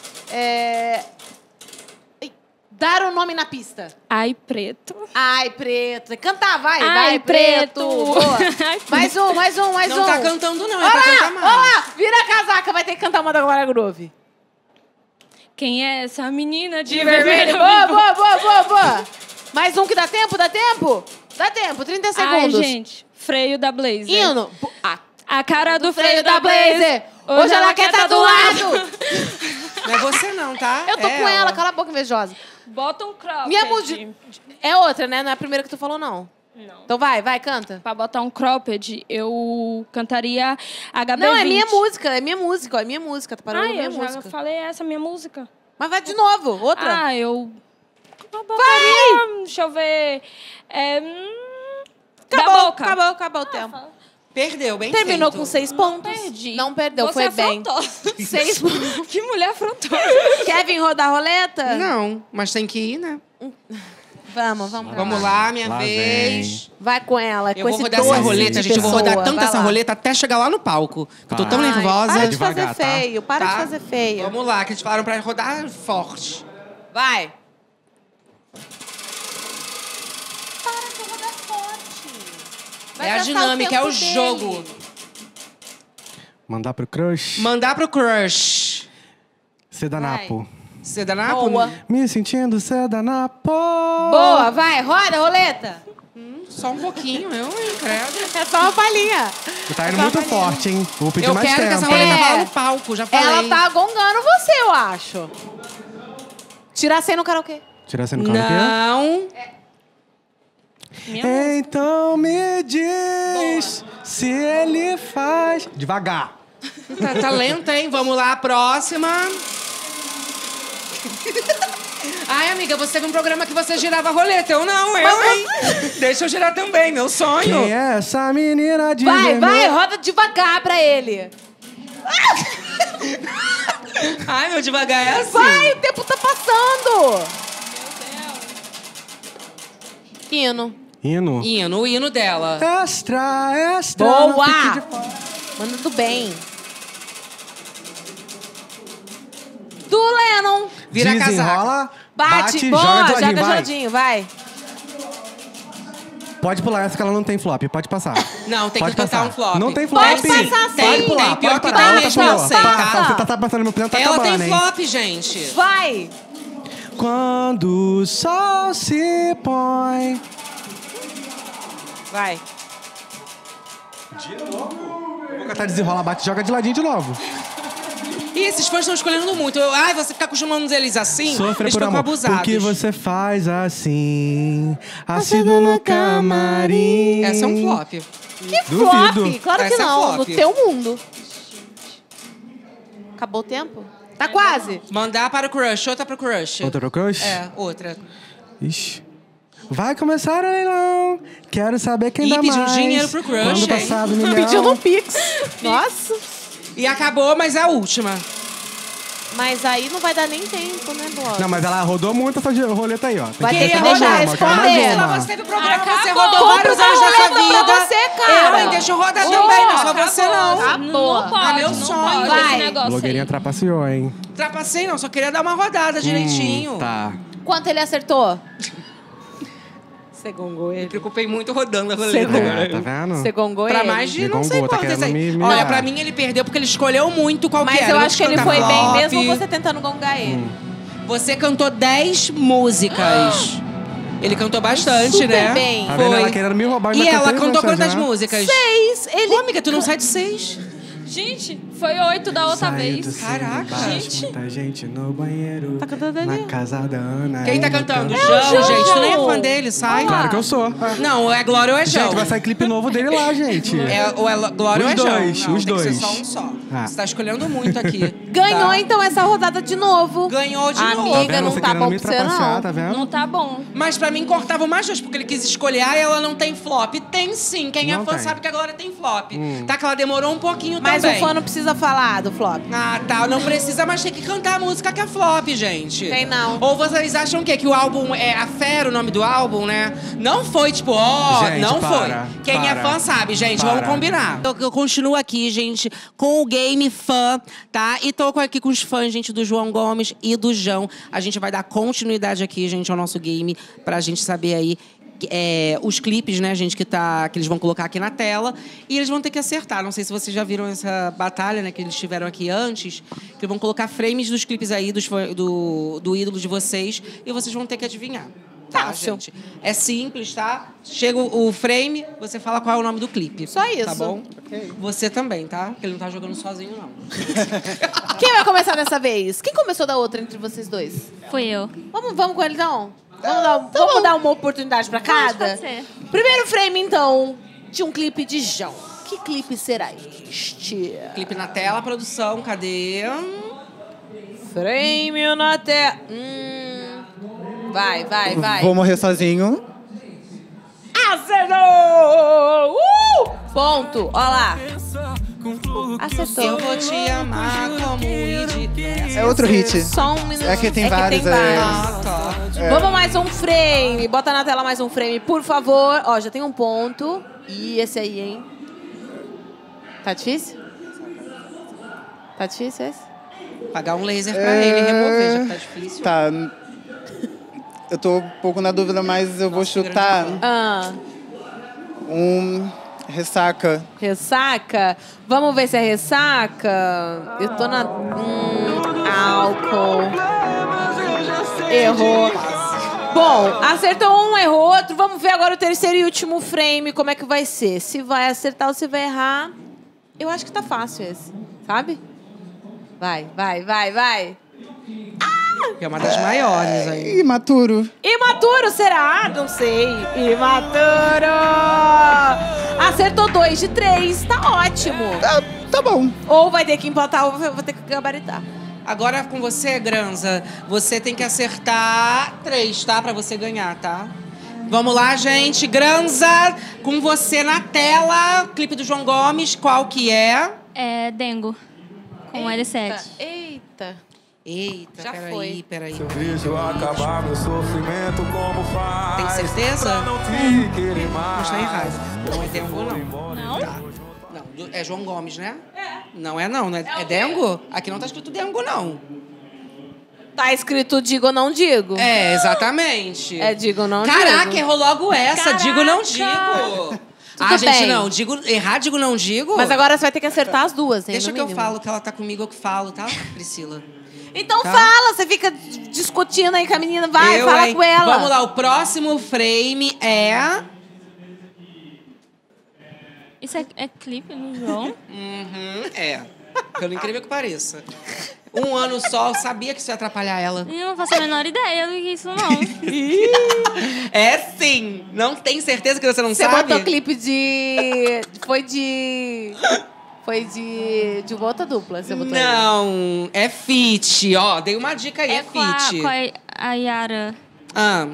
Dar o nome na pista. Ai, preto. Ai, preto. Cantar, vai. Ai, vai, preto. preto. Boa. Ai, Mais um, mais um, mais um. Não tá cantando, não. É Olha pra lá, cantar mais. olha lá. Vira a casaca, vai ter que cantar uma da Glória Groove. Quem é essa menina de Vermelho. Boa, boa, boa, boa, boa. Mais um que dá tempo? Dá tempo? Dá tempo, 30 Ai, segundos. gente. Freio da Blazer. Hino. A cara do Freio da Blazer. Hoje ela quer estar do lado. Não é você não, tá? Eu tô É com ela, cala a boca, invejosa. Bota um cropped. Minha música... É outra, né? Não é a primeira que tu falou, não. Não. Então vai, canta. Pra botar um cropped, eu cantaria HB20. Não, é minha música, é minha música, ó, é minha música. Tá parando minha eu já música. falei essa minha música. Mas vai de novo, outra. Ah, eu botaria, deixa eu ver. Da boca. Acabou o tempo. Perdeu, bem Terminou feito. com 6 pontos. Perdi. Não perdeu, Você foi bem. afrontou. 6 pontos. Que mulher afrontosa. Kevin rodar a roleta? Não, mas tem que ir, né? Vamos. Vamos lá, minha Lá vez. Vai com ela, Eu com vou esse rodar essa doce roleta, de gente. Eu vou rodar pessoa. tanto Vai essa lá. roleta até chegar lá no palco. Eu tô tão Ai, nervosa. Para de Devagar, fazer tá? feio, para de Tá? fazer feio. Vamos lá, que eles falaram pra rodar forte. Vai. Para de rodar forte. Vai É a gastar o dinâmica, é tempo o dele. jogo. Mandar pro crush. Mandar pro crush. Sedanapo. Sedanapo? Boa. Me sentindo sedanapo. Boa, vai, roda a roleta. Só um pouquinho, eu, hein, credo. É só uma palhinha. Tá indo muito forte, hein? Vou pedir Eu mais quero tempo. que essa roleta É. vá no palco, já falei. Ela tá gongando você, eu acho. Tirar 100 no karaokê. Tirar você no karaokê? Não. Então me diz se ele faz... Devagar. Tá lenta, hein? Vamos lá, próxima. Ai, amiga, você teve um programa que você girava a roleta. Eu não, hein? Deixa eu girar também, meu sonho. Quem é essa menina de Vai, vermelho? roda devagar pra ele. Ai, meu devagar é assim. Vai, o tempo tá passando. Hino. Hino. Hino, o hino dela. Extra. Boa. Fique de fora. Mandando bem. Do Lennon. Vira a casaca. Desenrola, Bate, joga boa, de ladinho, joga vai. geladinho, vai. Pode pular essa que ela não tem flop, pode passar. Não, tem Pode que cantar passar. um flop. Não tem flop. Pode passar sim. Pode pular, Tem, pior pode que parar. tem Tá mesmo, boa. eu sei, tá? Passa, você tá passando meu tempo, tá Ela acabando, tem hein? flop, gente. Vai. Quando o sol se põe... Vai. Vou cantar desenrola, bate, joga de ladinho de novo. E esses fãs estão escolhendo muito. Ai, você fica acostumando eles assim, Sofre eles por ficam amor. abusados. Por que você faz assim? Assíduo no camarim. Essa é um flop. Que Duvido. flop? Claro que Essa é não, flop. no teu mundo. Acabou o tempo? Tá quase. Mandar para o crush, outra para o crush. Outra pro crush? É, outra. Ixi. Vai começar o leilão. Quero saber quem Ih, dá pediu mais. dinheiro pro crush, Quando hein? passar do milhão. Pedindo um pix. Nossa. E acabou, mas é a última. Mas aí não vai dar nem tempo, né, Bob? Não, mas ela rodou muito essa roleta aí, ó. Tem Vai que ter que ter deixar mais uma, quero mais responder. uma. Você teve programa, você Acabou. rodou vários Compra anos uma da sua roleta pra vida. você, cara. Eu, hein? Deixa eu rodar também, não é só você, não. Não pode, É meu não sonho. pode Vai. esse negócio Blogueirinha aí. trapaceou, hein? Trapacei, não. Só queria dar uma rodada direitinho. Tá. Quanto ele acertou? Você gongou Me ele. preocupei muito rodando a roleta. É, tá vendo? Você gongou Pra ele? mais de Me não sei gongou, tá quantas aí. querendo me Olha, humilhar. pra mim ele perdeu porque ele escolheu muito qual Mas que era. eu não acho que ele cantar foi bem, flop. mesmo você tentando gongar ele. Você cantou 10 músicas. Ele cantou bastante, Super né? bem. Tá vendo? Foi. Ela querendo me roubar. E ainda ela cantei cantou música quantas já. músicas? 6. Ele... Pô, amiga, tu não sai de 6. Gente, foi 8 da outra Saiu do vez. cimo Caraca, embaixo, gente. Muita gente no banheiro. Tá cantando ali? Na casa da Ana. Quem tá ainda cantando? canta. João, gente. Tu nem é João. fã dele, sai. Claro que eu sou. Não, é Glória ou é João? Gente, vai sair clipe novo dele lá, gente. Ou é Glória ou Os é João? dois, Não, os tem que ser dois. só um só. Ah. Você tá escolhendo muito aqui. Ganhou, tá? então, essa rodada de novo. Ganhou de novo. Amiga, vendo? não Você tá querendo bom me pra você, trapacear, não. tá vendo? Não tá bom. Mas pra mim cortava mais justo, porque ele quis escolher. Ah, ela não tem flop. Tem sim. Quem é Não fã tem. sabe que a Glória tem flop. Tá que ela demorou um pouquinho Mas também. o fã não precisa falar do flop. Ah, tá. Não precisa, mas tem que cantar a música que é flop, gente. Tem não. Ou vocês acham o quê? Que o álbum é A Fera, o nome do álbum, né? Não foi, tipo, Gente, não para, foi. Quem é para. fã sabe, gente. Para. Vamos combinar. Eu continuo aqui, gente, com o Game Fã, tá? E tô aqui com os fãs, gente, do João Gomes e do João. A gente vai dar continuidade aqui, gente, ao nosso game, pra gente saber aí os clipes, né, gente, que eles vão colocar aqui na tela. E eles vão ter que acertar. Não sei se vocês já viram essa batalha, né, que eles tiveram aqui antes. Que vão colocar frames dos clipes aí do ídolo de vocês. E vocês vão ter que adivinhar. Tá, Fácil. gente? É simples, tá? Chega o frame, você fala qual é o nome do clipe. Só isso. Tá bom? Você também, tá? Porque ele não tá jogando sozinho, não. Quem vai começar dessa vez? Quem começou da outra entre vocês dois? Fui eu. Vamos com ele, então? Vamos dar uma oportunidade pra cada? Pode ser. Primeiro frame, então, de um clipe de João. Que clipe será este? Clipe na tela, produção, cadê? Frame na tela. Vai. Vou morrer sozinho. Acertou! Ponto. Ó lá. Acertou. Eu vou te amar como Id. É outro hit. Só um minuto. É que tem vários, Ah, tá. Vamos mais um frame. Bota na tela mais um frame, por favor. Ó, já tem um ponto. E esse aí, hein? Tá difícil? Tá difícil esse? Pagar um laser pra ele e remover, já que tá difícil. Tá. Eu tô um pouco na dúvida, mas eu vou chutar ressaca. Ressaca? Vamos ver se é ressaca. Eu tô na... álcool. Errou. Bom, acertou um, errou outro. Vamos ver agora o terceiro e último frame, como é que vai ser. Se vai acertar ou se vai errar. Eu acho que tá fácil esse, sabe? Vai. Que é uma das maiores aí. Imaturo. Imaturo será? Não sei. Imaturo! Acertou 2 de 3, tá ótimo. Tá bom. Ou vai ter que empatar ou vou ter que gabaritar. Agora com você, Granza, você tem que acertar 3, tá? Pra você ganhar, tá? Vamos lá, gente. Granza, com você na tela. Clipe do João Gomes, qual que é? É Dengo. Com L7. Eita. Eita, Já peraí. Vejo acabar meu sofrimento como faz. Tem certeza? Pra não te querer Não mais. está errado. Não é Dengo, não. Não? Tá. Não, é João Gomes, né? Não é não, é Dengo? Aqui não tá escrito Dengo, não. Tá escrito digo ou não digo? É, exatamente. É digo ou não digo. Caraca, errou logo essa. Caraca. Digo, não digo. Tudo gente, bem. não. Errar, digo, não digo. Mas agora você vai ter que acertar as duas, hein? Deixa no que eu mínimo. falo, que ela tá comigo, eu que falo, tá, Priscila? Então Tá. fala, você fica discutindo aí com a menina. Vai, fala hein? com ela. Vamos lá, o próximo frame é... Isso é clipe no João? É. Pelo incrível que pareça. Um ano só, eu sabia que isso ia atrapalhar ela. Eu não faço a menor ideia do que isso, não. É sim! Não tem certeza que você não Você sabe? botou clipe de... Foi de uma outra dupla, você botou aí. Não, é feat. Ó, dei uma dica aí, é, feat. Com a Yara. Ah.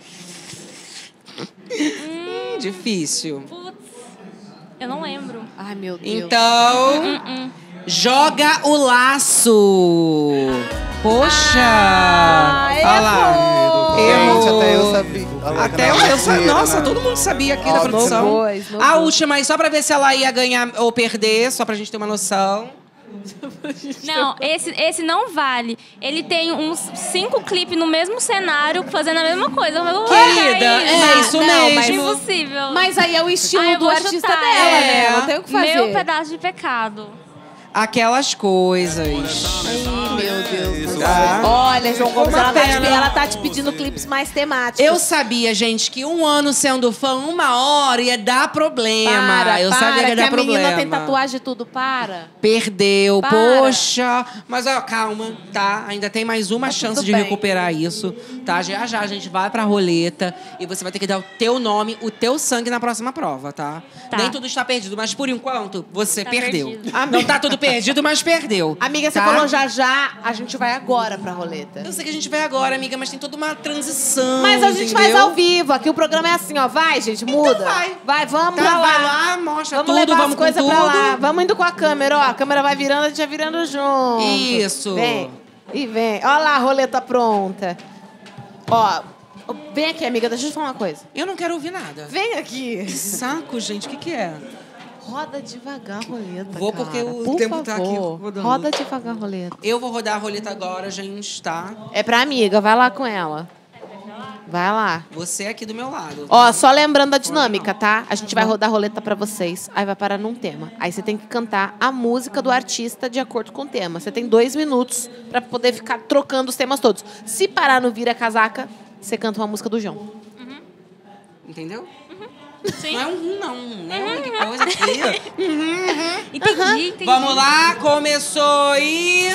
Difícil. Putz, eu não lembro. Ai, meu Deus. Então, joga o laço. Poxa! Olha lá. Gente, até eu sabia. Até eu sabia. Nossa, todo mundo sabia aqui da produção. A última aí, só pra ver se ela ia ganhar ou perder, só pra gente ter uma noção. Não, esse não vale. Ele tem uns 5 clipes no mesmo cenário, fazendo a mesma coisa. Querida, é isso mesmo. Mas impossível. Mas aí é o estilo eu do vou artista chutar. dela, né? Não tem o que fazer. Meu pedaço de pecado. Aquelas coisas. Ai, meu Deus. Tá. Olha, João Gomes, Uma pena. ela tá te pedindo clipes mais temáticos. Eu sabia, gente, que um ano sendo fã, 1 hora ia dar problema. Eu sabia que ia dar a problema. menina tem tatuagem e tudo, para. Perdeu, Para. poxa. Mas, ó, calma, tá? Ainda tem mais uma chance tudo de bem. recuperar isso, tá? Já a gente vai pra roleta e você vai ter que dar o teu nome, o teu sangue na próxima prova, tá? Tá. Nem tudo está perdido, mas por enquanto, você Tá perdeu. perdido. Não tá tudo perdido, mas perdeu. Amiga, você tá? falou já, a gente vai agora pra roleta. Eu sei que a gente vai agora, amiga, mas tem toda uma transição. Mas a gente entendeu? faz ao vivo. Aqui o programa é assim, ó. Vai, gente, muda. Então vai. Vai, vamos Tá, pra lá. vai lá, mostra Vamos tudo, levar vamos as coisas com pra tudo. lá. Vamos indo com a câmera, ó. A câmera vai virando, a gente vai virando junto. Isso. Vem. E vem. Ó lá, a roleta pronta. Ó, vem aqui, amiga. Deixa eu te falar uma coisa. Eu não quero ouvir nada. Vem aqui. Que saco, gente. O que é? Roda devagar a roleta, Vou cara. porque o Por tempo favor. tá aqui rodando. Roda devagar a roleta. Eu vou rodar a roleta agora, gente, tá? É pra amiga, vai lá com ela. Vai lá. Você aqui do meu lado. Ó, só lembrando a dinâmica, tá? A gente vai rodar a roleta pra vocês, aí vai parar num tema. Aí você tem que cantar a música do artista de acordo com o tema. Você tem 2 minutos pra poder ficar trocando os temas todos. Se parar no Vira Casaca, você canta uma música do João. Entendeu? Sim. Não é um não, né? Que coisa aqui. Entendi. Vamos lá, começou e...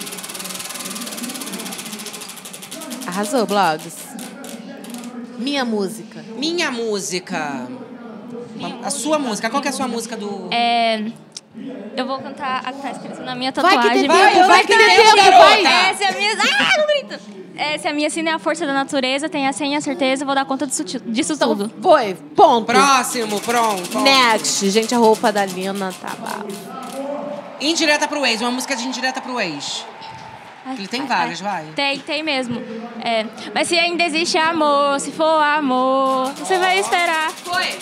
Arrasou, Blogs. Minha música. Minha música. A sua música. Qual que é a sua música do... Eu vou cantar a que tá escrito na minha Vai tatuagem. que tem tempo, vai que tem tempo, garota. vai. Essa é a minha... Ah, não grito! Essa é a minha sina é a força da natureza, tem a senha, a certeza, eu vou dar conta disso tudo. Foi, ponto. Próximo, pronto. Next. Gente, a roupa da Lina tá bafo. Indireta pro ex. Uma música de indireta pro ex. Ele tem várias, vai. Tem mesmo. Mas se ainda existe amor, se for amor, você vai esperar. Foi.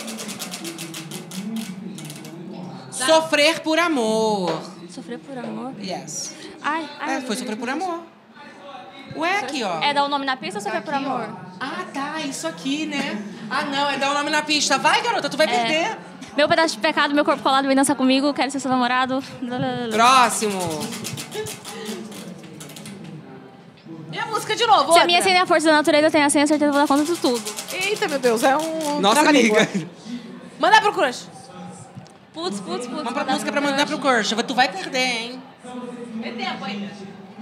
Sofrer por amor. Sofrer por amor? Yes. Ai, Foi sofrer por amor. Ué, aqui, ó. É dar o nome na pista ou sofrer por amor? Ah, tá. Isso aqui, né? Ah, não. É dar o nome na pista. Vai, garota. Tu vai perder. Meu pedaço de pecado, meu corpo colado, vem dançar comigo, quero ser seu namorado. Próximo. E a música de novo, Se outra. a minha senha é a força da natureza, eu tenho a senha, a certeza, eu vou dar conta de tudo. Eita, meu Deus, é um... Nossa, trava-língua. amiga. Manda pro crush. Putz. Vamos pra música pra mandar pro crush. Tu vai perder, hein? Tem tempo ainda.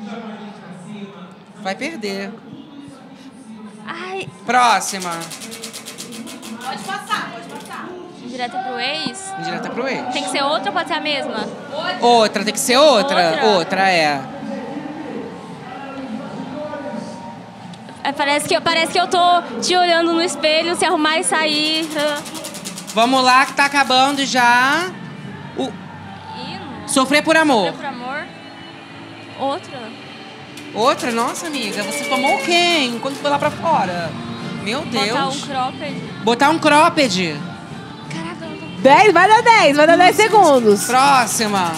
Vai perder. Ai, Próxima. Pode passar. direta pro ex? Direta pro ex. Tem que ser outra ou pode ser a mesma? Outra, tem que ser outra? Outra, é. Parece que eu tô te olhando no espelho, se arrumar e sair. Vamos lá, que tá acabando já. Sofrer por amor. Sofrer por amor. Outra. Outra? Nossa, amiga, você tomou quem? Quando foi lá pra fora? Meu Deus. Botar um cropped. Botar um cropped. Caraca, eu não tô... 10, vai dar 10 segundos. Próxima.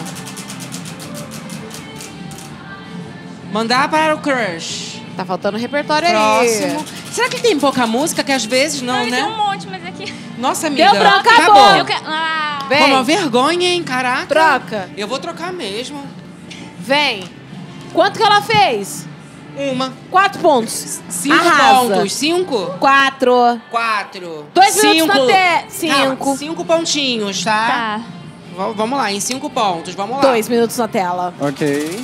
Mandar para o crush. Tá faltando repertório Próximo. aí. Será que tem pouca música? Que às vezes não, né? Tem um monte, mas aqui... Nossa, amiga. Deu branco, acabou. Eu quero... Ah, Vem. Pô, uma vergonha, hein? Caraca. Troca. Eu vou trocar mesmo. Vem. Quanto que ela fez? Uma. 4 pontos. 5 Arrasa. pontos. 5? 4. 4. 2 minutos na 5. 5 pontinhos, tá? tá. Vamos lá, em 5 pontos. Vamos lá. 2 minutos na tela. Ok.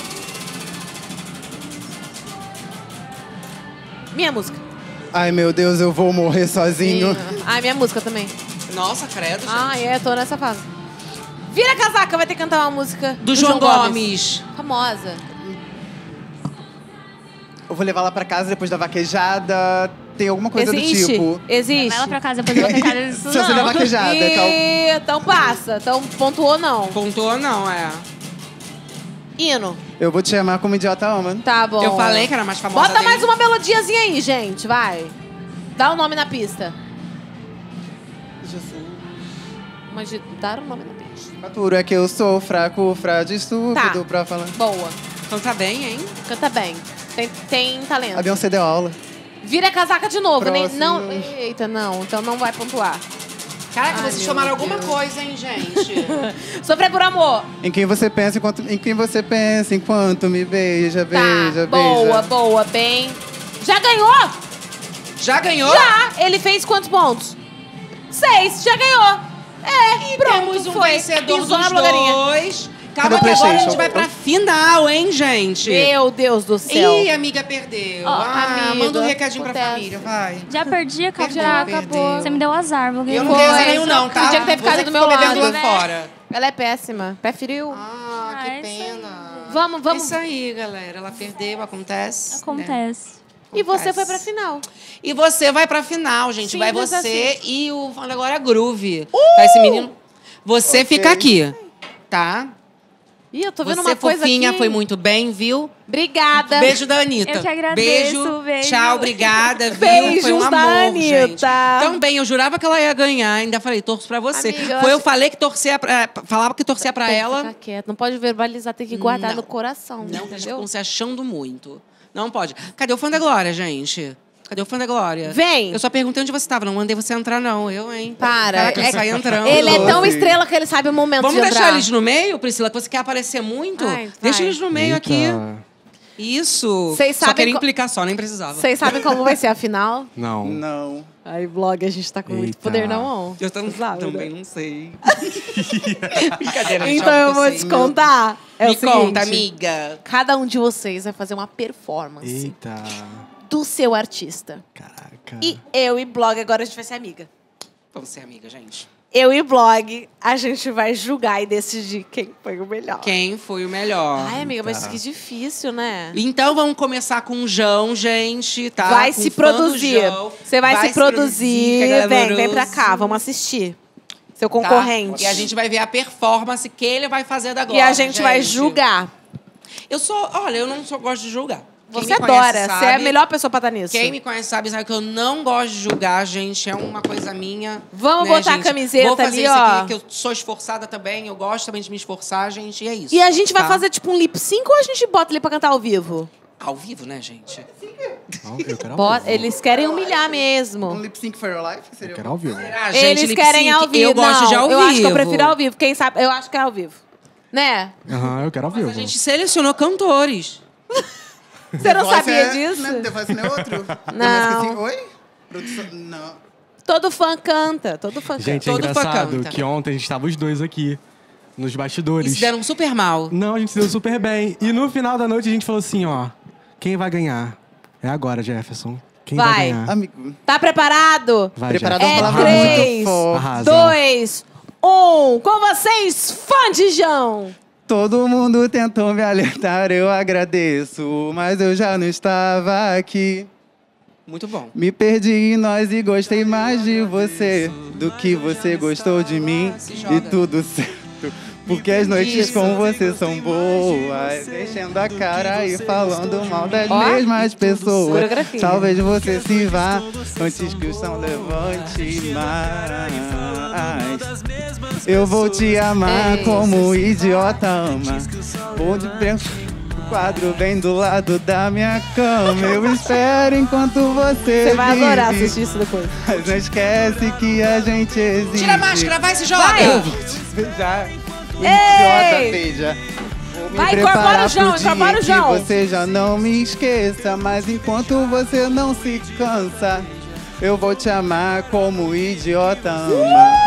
Minha música. Ai, meu Deus, eu vou morrer sozinho. Ai, minha música também. Nossa, credo, gente. Ah, tô nessa fase. Vira casaca, vai ter que cantar uma música Do João Gomes. Famosa. Eu vou levar lá pra casa depois da vaquejada. Tem alguma coisa do tipo. Existe. Vai lá pra casa, depois eu vou tentar isso Se você der não. vaquejada, Então passa. Então pontuou não. Pontuou não, é. Hino. eu vou te chamar como idiota ama. Tá bom. Eu falei que era mais famosa Bota dele. mais uma melodiazinha aí, gente. Vai. Dá o nome na pista. Mas dar o nome na pista. Maturo é que eu sou fraco, frade estúpido Tá. pra falar. Boa. Então tá bem, hein? Canta bem. Tem talento. A Beyoncé deu aula. Vira casaca de novo. Nem, Próximo. não. Eita, não. Então não vai pontuar. Caraca, Ai, vocês meu tomaram alguma Deus. coisa, hein, gente? Sofrer por amor. Em quem você pensa enquanto me beija, Tá. beija, Boa, beija. boa. Bem. Já ganhou? Já ganhou? Já. Ele fez quantos pontos? 6. Já ganhou. E pronto, temos um foi. vencedor Pisou na dos blogueirinha. dois. Cadê Calma o que agora a PlayStation? gente vai pra final, hein, gente? Meu Deus do céu. Ih, amiga, perdeu. Ó, amiga, manda um recadinho pra acontece. família, vai. Já perdi, acabou. Já acabou. Você me deu azar, blogueira. Eu não tenho Foi. azar nenhum, não, tá? Podia ter ficado Você do que meu ficou bebendo lado. lá fora. Ela é péssima. Pé frio. Ah, é que isso aí. pena. Vamos. É isso aí, galera. Ela perdeu, acontece. Acontece. E você foi pra final. E você vai pra final, gente. Vai Simples você e o agora Groove. Tá esse menino. Você fica aqui, tá? Ih, eu tô vendo Você uma coisa fofinha, aqui. foi muito bem, viu? Obrigada. Beijo da Anitta. Eu que agradeço, beijo. Tchau, obrigada, viu? Beijos Foi um amor, da Anitta. gente. Também, eu jurava que ela ia ganhar. Ainda falei, torço pra você. Amiga, eu falei que torcia falava que torcia pra Tem que ela. ficar quieto. Não pode verbalizar, tem que guardar Não. no coração. Não, eles entendeu? ficam se achando muito. Não pode. Cadê o fã da Glória, gente? Cadê o fã da Glória? Vem. Eu só perguntei onde você tava, não mandei você entrar, não. Eu, hein? Para. Caraca, eu saí entrando. Ele é tão estrela que ele sabe o momento Vamos de deixar entrar. eles no meio, Priscila? Que você quer aparecer muito? Vai, Deixa vai. eles no meio aqui. Isso. Vocês Só sabem queria co- implicar só, nem precisava. Vocês sabem como vai ser a final? Não. Não. Aí, blog, a gente tá com muito Eita. poder na mão. Eu Sabe, também né? não sei. Brincadeira, Então eu vou te contar. É Me o seguinte, conta, amiga. Cada um de vocês vai fazer uma performance Eita. do seu artista. Caraca. E eu e blog, agora a gente vai ser amiga. Vamos ser amiga, gente. Eu e blog, a gente vai julgar e decidir quem foi o melhor. Quem foi o melhor? Ai, amiga, mas que difícil, né? Então vamos começar com o João, gente, tá? Vai Com se o fã do produzir. João. Você vai se produzir. fica Vem pra glamouroso. cá, vamos assistir. Seu Tá? concorrente. E a gente vai ver a performance que ele vai fazer da E Glória, a gente vai julgar. Olha, eu não só gosto de julgar. Quem Você me conhece adora. Você sabe. é a melhor pessoa pra estar nisso. Quem me conhece sabe que eu não gosto de julgar, gente. É uma coisa minha. Vamos né, botar a gente? camiseta Vou fazer ali, isso ó. aqui, que eu sou esforçada também. Eu gosto também de me esforçar, gente. E é isso. E a gente vai tá? fazer tipo um lip sync ou a gente bota ele pra cantar ao vivo? Ao vivo, né, gente? Eu quero ao Bota- vivo. eles querem humilhar Um mesmo. lip sync for your life? Seria Eu quero ao vivo. Ah, gente, Eles lip querem sync, ao vivo. Eu gosto Não, de ao eu vivo. acho que eu prefiro ao vivo. Quem sabe, eu acho que é ao vivo. Né? Aham, eu quero ao vivo. A gente selecionou cantores. Você não The Voice sabia é- disso? Não, The Voice não é outro? Não. Oi? Produção... Não. Todo fã canta. Todo fã Gente, é Todo fã engraçado canta. que ontem a gente tava os dois aqui, nos E bastidores. se deram super mal. Não, a gente se deu super bem. E no final da noite a gente falou assim, ó. Quem vai ganhar? É agora, Jefferson. Quem vai, Vai. ganhar? Amigo, Tá preparado? Vai, preparado é uma É palavra 3, muito forte. Arrasa. 2, 1. Com vocês, fã de João. Todo mundo tentou me alertar, eu agradeço, mas eu já não estava aqui. Muito bom. Me perdi em nós e gostei mais de você do que você gostou de mim. E tudo certo, porque as noites com você são boas. Enchendo a cara e falando mal das Ó, mesmas pessoas. coreografia. Talvez você se vá antes que o som levante mais. Eu vou te amar como o idiota ama. Vou de preto. O quadro bem do lado da minha cama. Eu espero enquanto você Você vai adorar vive. assistir isso depois. Mas não esquece que a gente existe. Tira a máscara, vai, se joga. Eu vou te beijar. O Ei! idiota beija. Vou me Vai, preparar incorpora o João, pro dia incorpora o que João. você já não me esqueça. Mas enquanto você não se cansa, eu vou te amar como o idiota ama.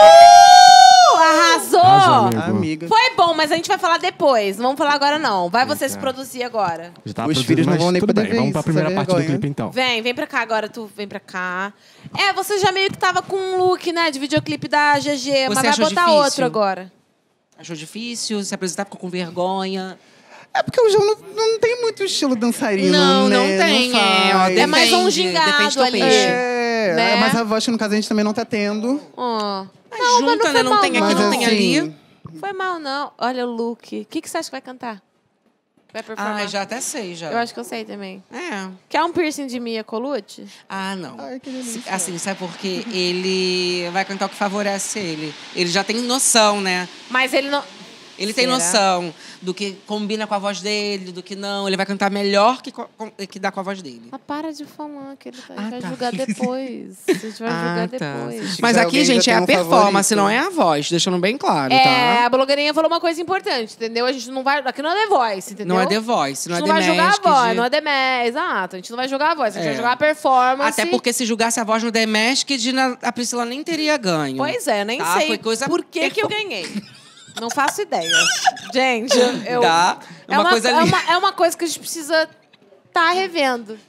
Arrasou! Arrasou, amigo. Amiga. Foi bom, mas a gente vai falar depois. Não vamos falar agora, não. Vai você Eita. se produzir agora. Já tá Os produzido, filhos não mas vão nem tudo poder bem. ver Vamos pra isso, primeira essa parte do vergonha. clipe, então. Vem pra cá agora, tu vem pra cá. É, você já meio que tava com um look, né, de videoclipe da GG, mas vai achou botar difícil? outro agora. Achou difícil se apresentar, ficou com vergonha. É porque o João não tem muito estilo dançarino, Não, né? não tem, faz. É mais um Depende, gingado depende do ali. peixe. É, Né? mas a voz que no caso a gente também não tá tendo. Ó. Mas Não, mas junta, não né? foi Não mal, tem aqui, não. não tem ali. assim, Foi mal, não. Olha o look. O que você acha que vai cantar? Vai performar? Ah, já até sei, já. Eu acho que eu sei também. É. Quer um piercing de Mia Colucci? Ah, não. Ai, que delícia. Assim, sabe por quê? Ele vai cantar o que favorece ele. Ele já tem noção, né? Mas ele não... Ele tem Será? noção do que combina com a voz dele, do que não. Ele vai cantar melhor que dá com a voz dele. Ah, para de falar que ele vai tá. julgar depois. A gente vai julgar depois. Mas Se aqui, alguém gente, já é tem a um performance, favorito. não é a voz. Deixando bem claro, É, tá? a blogueirinha falou uma coisa importante, entendeu? A gente não vai... Aqui não é The Voice, entendeu? Não é The Voice, não A é gente The não vai jogar a Masked. voz, não é The Masked. Exato, a gente não vai jogar a voz, a gente vai jogar a performance. Até porque se julgasse a voz no The Masked, a Priscila nem teria ganho. Pois é, eu nem Tá? sei Foi coisa por que eu ganhei. Não faço ideia. Gente, eu... Tá? É uma coisa ali. é uma coisa que a gente precisa tá revendo.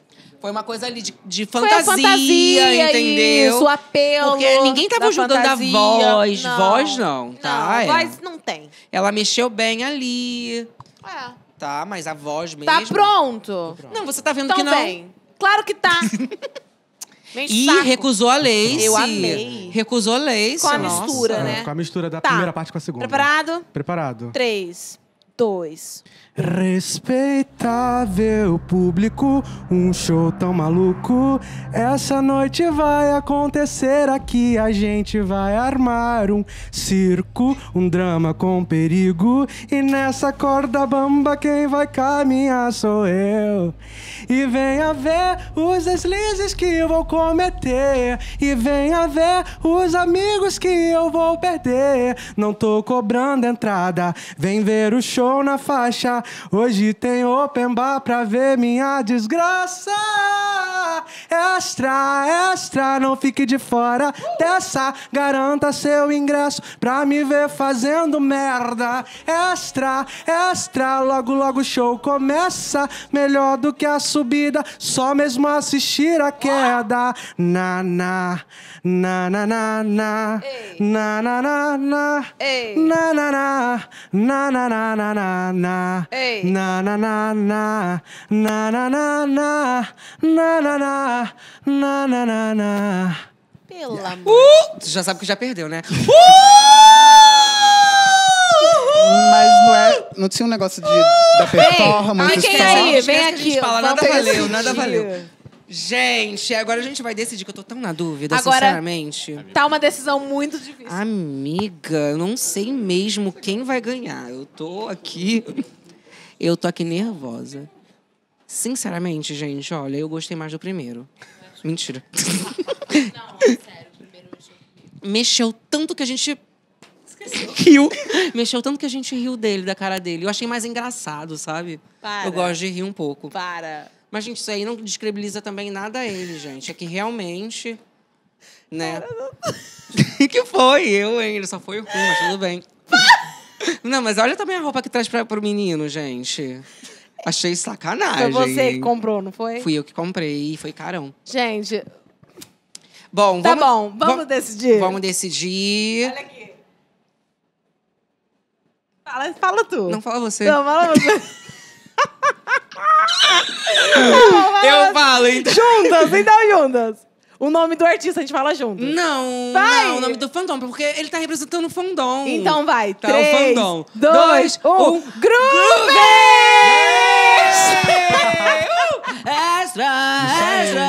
Foi uma coisa ali de Foi a fantasia, entendeu? Isso, o apelo. Porque ninguém tava da julgando fantasia. a voz. Voz não, tá? Não, voz não tem. Ela mexeu bem ali. É. Tá, mas a voz mesmo... Tá pronto? Não, você tá vendo Então que não. vem. Claro que tá. Vem E saco. recusou a Lace. Eu amei. Recusou a Lace. Com a nossa. mistura, né? Com a mistura da Tá. primeira parte com a segunda. Preparado? Preparado. 3, 2... Respeitável público, um show tão maluco. Essa noite vai acontecer aqui. A gente vai armar um circo, um drama com perigo. E nessa corda bamba quem vai caminhar sou eu. E venha ver os deslizes que eu vou cometer. E venha ver os amigos que eu vou perder. Não tô cobrando entrada, vem ver o show na faixa. Hoje tem open bar pra ver minha desgraça. Extra, extra, não fique de fora dessa. Garanta seu ingresso pra me ver fazendo merda. Extra, extra, logo logo o show começa. Melhor do que a subida, só mesmo assistir a queda. Na, na, na, na, na, na. Na, na, na, na. Na, na, na. Na, na, na, na, na, na. Na, na, na, na. Na, na, na, na. Na, na, na. Na, na, na, na. Pelo amor. Tu já sabe que já perdeu, né? Mas não tinha um negócio da performance Fiquem só? aí, Esquece vem que a aqui. gente fala, vamos nada valeu, decidir. nada valeu. Gente, agora a gente vai decidir, que eu tô tão na dúvida, Agora- sinceramente. Tá uma decisão muito difícil. Amiga, eu não sei mesmo quem vai ganhar. Eu tô aqui nervosa. Sinceramente, gente, olha, eu gostei mais do primeiro. Mentira. Não, sério, o primeiro Mexeu tanto que a gente riu. Mexeu tanto que a gente riu dele, da cara dele. Eu achei mais engraçado, sabe? Para. Eu gosto de rir um pouco. Para. Mas, gente, isso aí não descredibiliza também nada a ele, gente. É que realmente, né? Que foi? Ele só foi ruim, mas tudo bem. Não, mas olha também a roupa que traz pro menino, gente. Achei sacanagem. Foi você que comprou, não foi? Fui eu que comprei e foi carão. Gente, Bom, tá bom. Vamos decidir. Vamos decidir. Olha aqui. Fala tu. Não fala você. Não, fala você. Eu falo, então. Juntas, então juntas. O nome do artista a gente fala junto. Não, Vai. não, o nome do fandom, porque ele tá representando o fandom. Então vai. Tá, 3, o fandom. 2, 1. Groove! Extra, extra,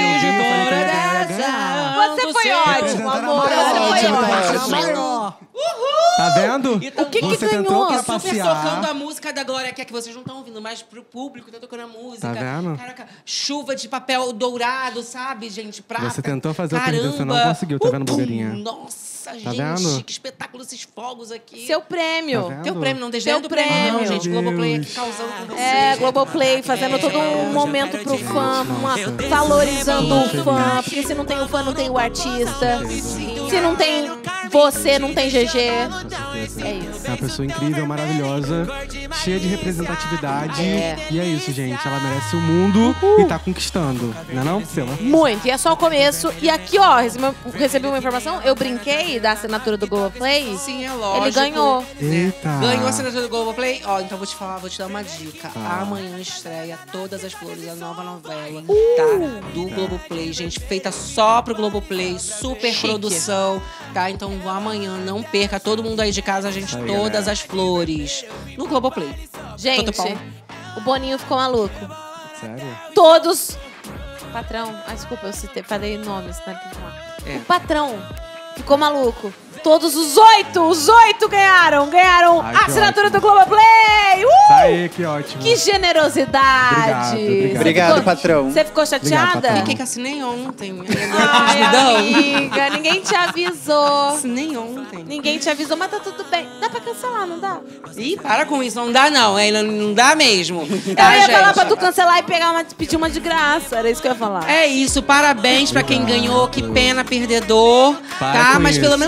Você foi ótimo, amor. Você foi ótimo. Tá vendo? O que Você ganhou? tentou Super trapacear. tocando a música da Glória, que é que vocês não estão ouvindo, mas pro público tá tocando a música. Tá vendo? Caraca, chuva de papel dourado, sabe, gente? Prata. Você tentou fazer eu Caramba. perder, você não conseguiu, tá vendo, blogueirinha? Nossa, gente, vendo? que espetáculo esses fogos aqui. Seu prêmio. Tá vendo? Teu prêmio, não Seu desdendo do prêmio, não, prêmio. gente. Meu Globoplay Deus. aqui causando com vocês. É, Globoplay, fazendo todo um momento pro fã, valorizando o fã. Porque se não tem o fã, não tem o artista. Se não tem você, não tem GG. É isso. É uma pessoa incrível, maravilhosa, cheia de representatividade. E é isso, gente. Ela merece o mundo e tá conquistando. Não é não, Priscila? Muito. E é só o começo. E aqui, ó, recebi uma informação. Eu brinquei da assinatura do Globoplay. Sim, é lógico. Ele ganhou. Eita. Ganhou a assinatura do Globoplay? Ó, então vou te falar, vou te dar uma dica. Amanhã estreia Todas as Flores, a nova novela, tá? Do Globoplay, gente. Feita só pro Globoplay, super produção, tá? Então amanhã, não perca. Todo mundo aí de casa, gente, Aí, Todas galera. as Flores. No Globoplay. Gente, Tudo bom? o Boninho ficou maluco. Sério? Todos... Patrão... Ah, desculpa, eu citei, falei nomes, né? É. O patrão ficou maluco. Todos os 8 ganharam Ai, a que assinatura ótimo. do Globoplay! Tá aí, que ótimo. Que generosidade! Obrigado. Obrigado, patrão. Você ficou chateada? patrão. Fiquei que assinei ontem. Ai, Não. amiga, ninguém te avisou. Assinei ontem. Ninguém te avisou, mas tá tudo bem. Dá pra cancelar, não dá? Ih, para com isso. Não dá, não. Ainda não dá mesmo. Eu Tá, ia falar gente? pra tu cancelar e pedir uma de graça. Era isso que eu ia falar. É isso, parabéns pra quem ganhou. Que pena, perdedor. Para Tá? com Mas pelo isso. menos participa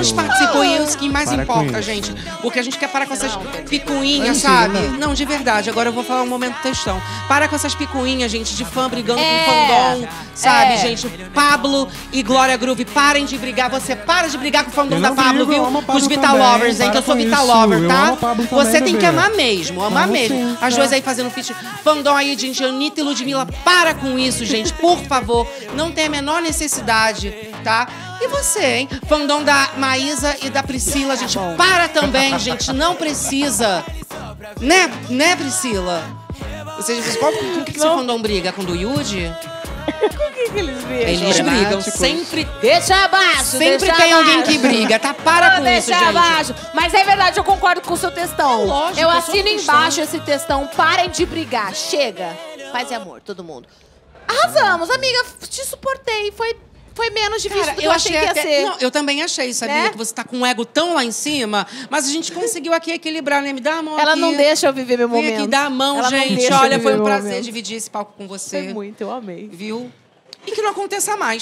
tipo, isso que mais Para com importa, isso. gente. Porque a gente quer parar com essas picuinhas, Imagina. sabe? Não, de verdade. Agora eu vou falar um momento textão. Para com essas picuinhas, gente, de fã brigando com fandom, sabe, gente? Pablo e Glória Groove, parem de brigar. Você para de brigar com o fandom Eu da não Pablo, brigo, eu viu? amo a Pablo Os Vital também, Lovers, hein? Que eu para sou com Vital isso. Lover, Eu tá? amo a Pablo também, Você tem que bebê. amar mesmo, amar Amo mesmo. sim, As duas aí fazendo feat. Fandom aí, gente, Anitta e Ludmilla, para com isso, gente, por favor. Não tem a menor necessidade, tá? E você, hein? Fandom da Maísa e da Priscila, gente, para também, gente, não precisa. Né, Priscila? Vocês, com que seu fandom briga? Com o do Yudi? Eles brigam. Eles brigam, Fanáticos. sempre. Deixa abaixo, Sempre deixa tem alguém abaixo. que briga, tá? Para com isso, Deixa gente. abaixo. Mas é verdade, eu concordo com o seu textão. Lógico, eu eu sou assino cristã. embaixo esse textão. Parem de brigar. Chega. Paz e amor, todo mundo. Arrasamos, amiga. Te suportei. Foi menos difícil do que eu achei que ia até- ser. Não, eu também achei, sabia? Né? Que você tá com um ego tão lá em cima, mas a gente conseguiu aqui equilibrar, né? Me dá a mão Ela aqui. não deixa eu viver meu Vem momento. aqui, dá a mão, Ela não gente. deixa eu Olha, viver foi um meu prazer momento. dividir esse palco com você. Foi muito, eu amei. Viu? E que não aconteça mais,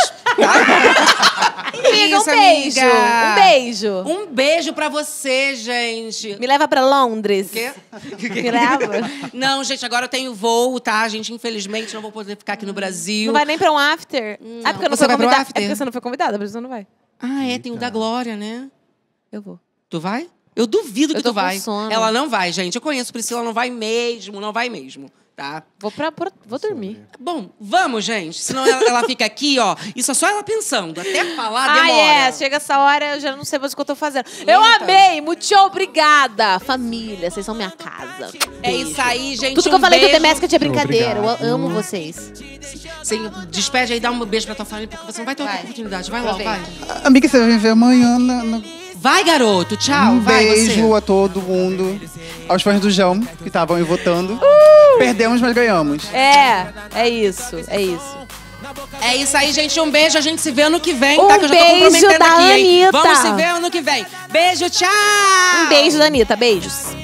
tá? Amiga, um Isso, beijo. amiga. Um beijo. Um beijo pra você, gente. Me leva pra Londres. Quê? Me leva. Não, gente, agora eu tenho voo, tá? Gente, infelizmente não vou poder ficar aqui no Brasil. Não vai nem pra um after? Ah, porque eu não Você fui vai pro convidada. after? É porque você não foi convidada, por isso você não vai. Ah, é, tem o da Glória, né? Eu vou. Tu vai? Eu duvido que Eu tô tu vai. com sono. Ela não vai, gente. Eu conheço Priscila, não vai mesmo, tá? Vou dormir. Bom, vamos, gente. Senão ela fica aqui, ó. Isso é só ela pensando. Até falar demora. Chega essa hora, eu já não sei mais o que eu tô fazendo. Eu Eita. amei, muito obrigada. Família, vocês são minha casa. É Beijo. isso aí, gente. Tudo que eu falei do beijo. The Masked é brincadeira. Obrigado. Eu amo vocês. Sim, despede aí, dá um beijo pra tua família, porque você não vai ter outra Vai. oportunidade. Vai logo, vai. Amiga, você vai me ver amanhã. Vai, garoto. Tchau. Um vai, beijo você. a todo mundo. Aos fãs do João, que estavam aí votando. Perdemos, mas ganhamos. É isso, é isso. É isso aí, gente. Um beijo. A gente se vê ano que vem, Um tá? Que eu já tô beijo comprometendo da aqui, hein? Anitta. Vamos se ver ano que vem. Beijo, tchau! Um beijo da Anitta, beijos.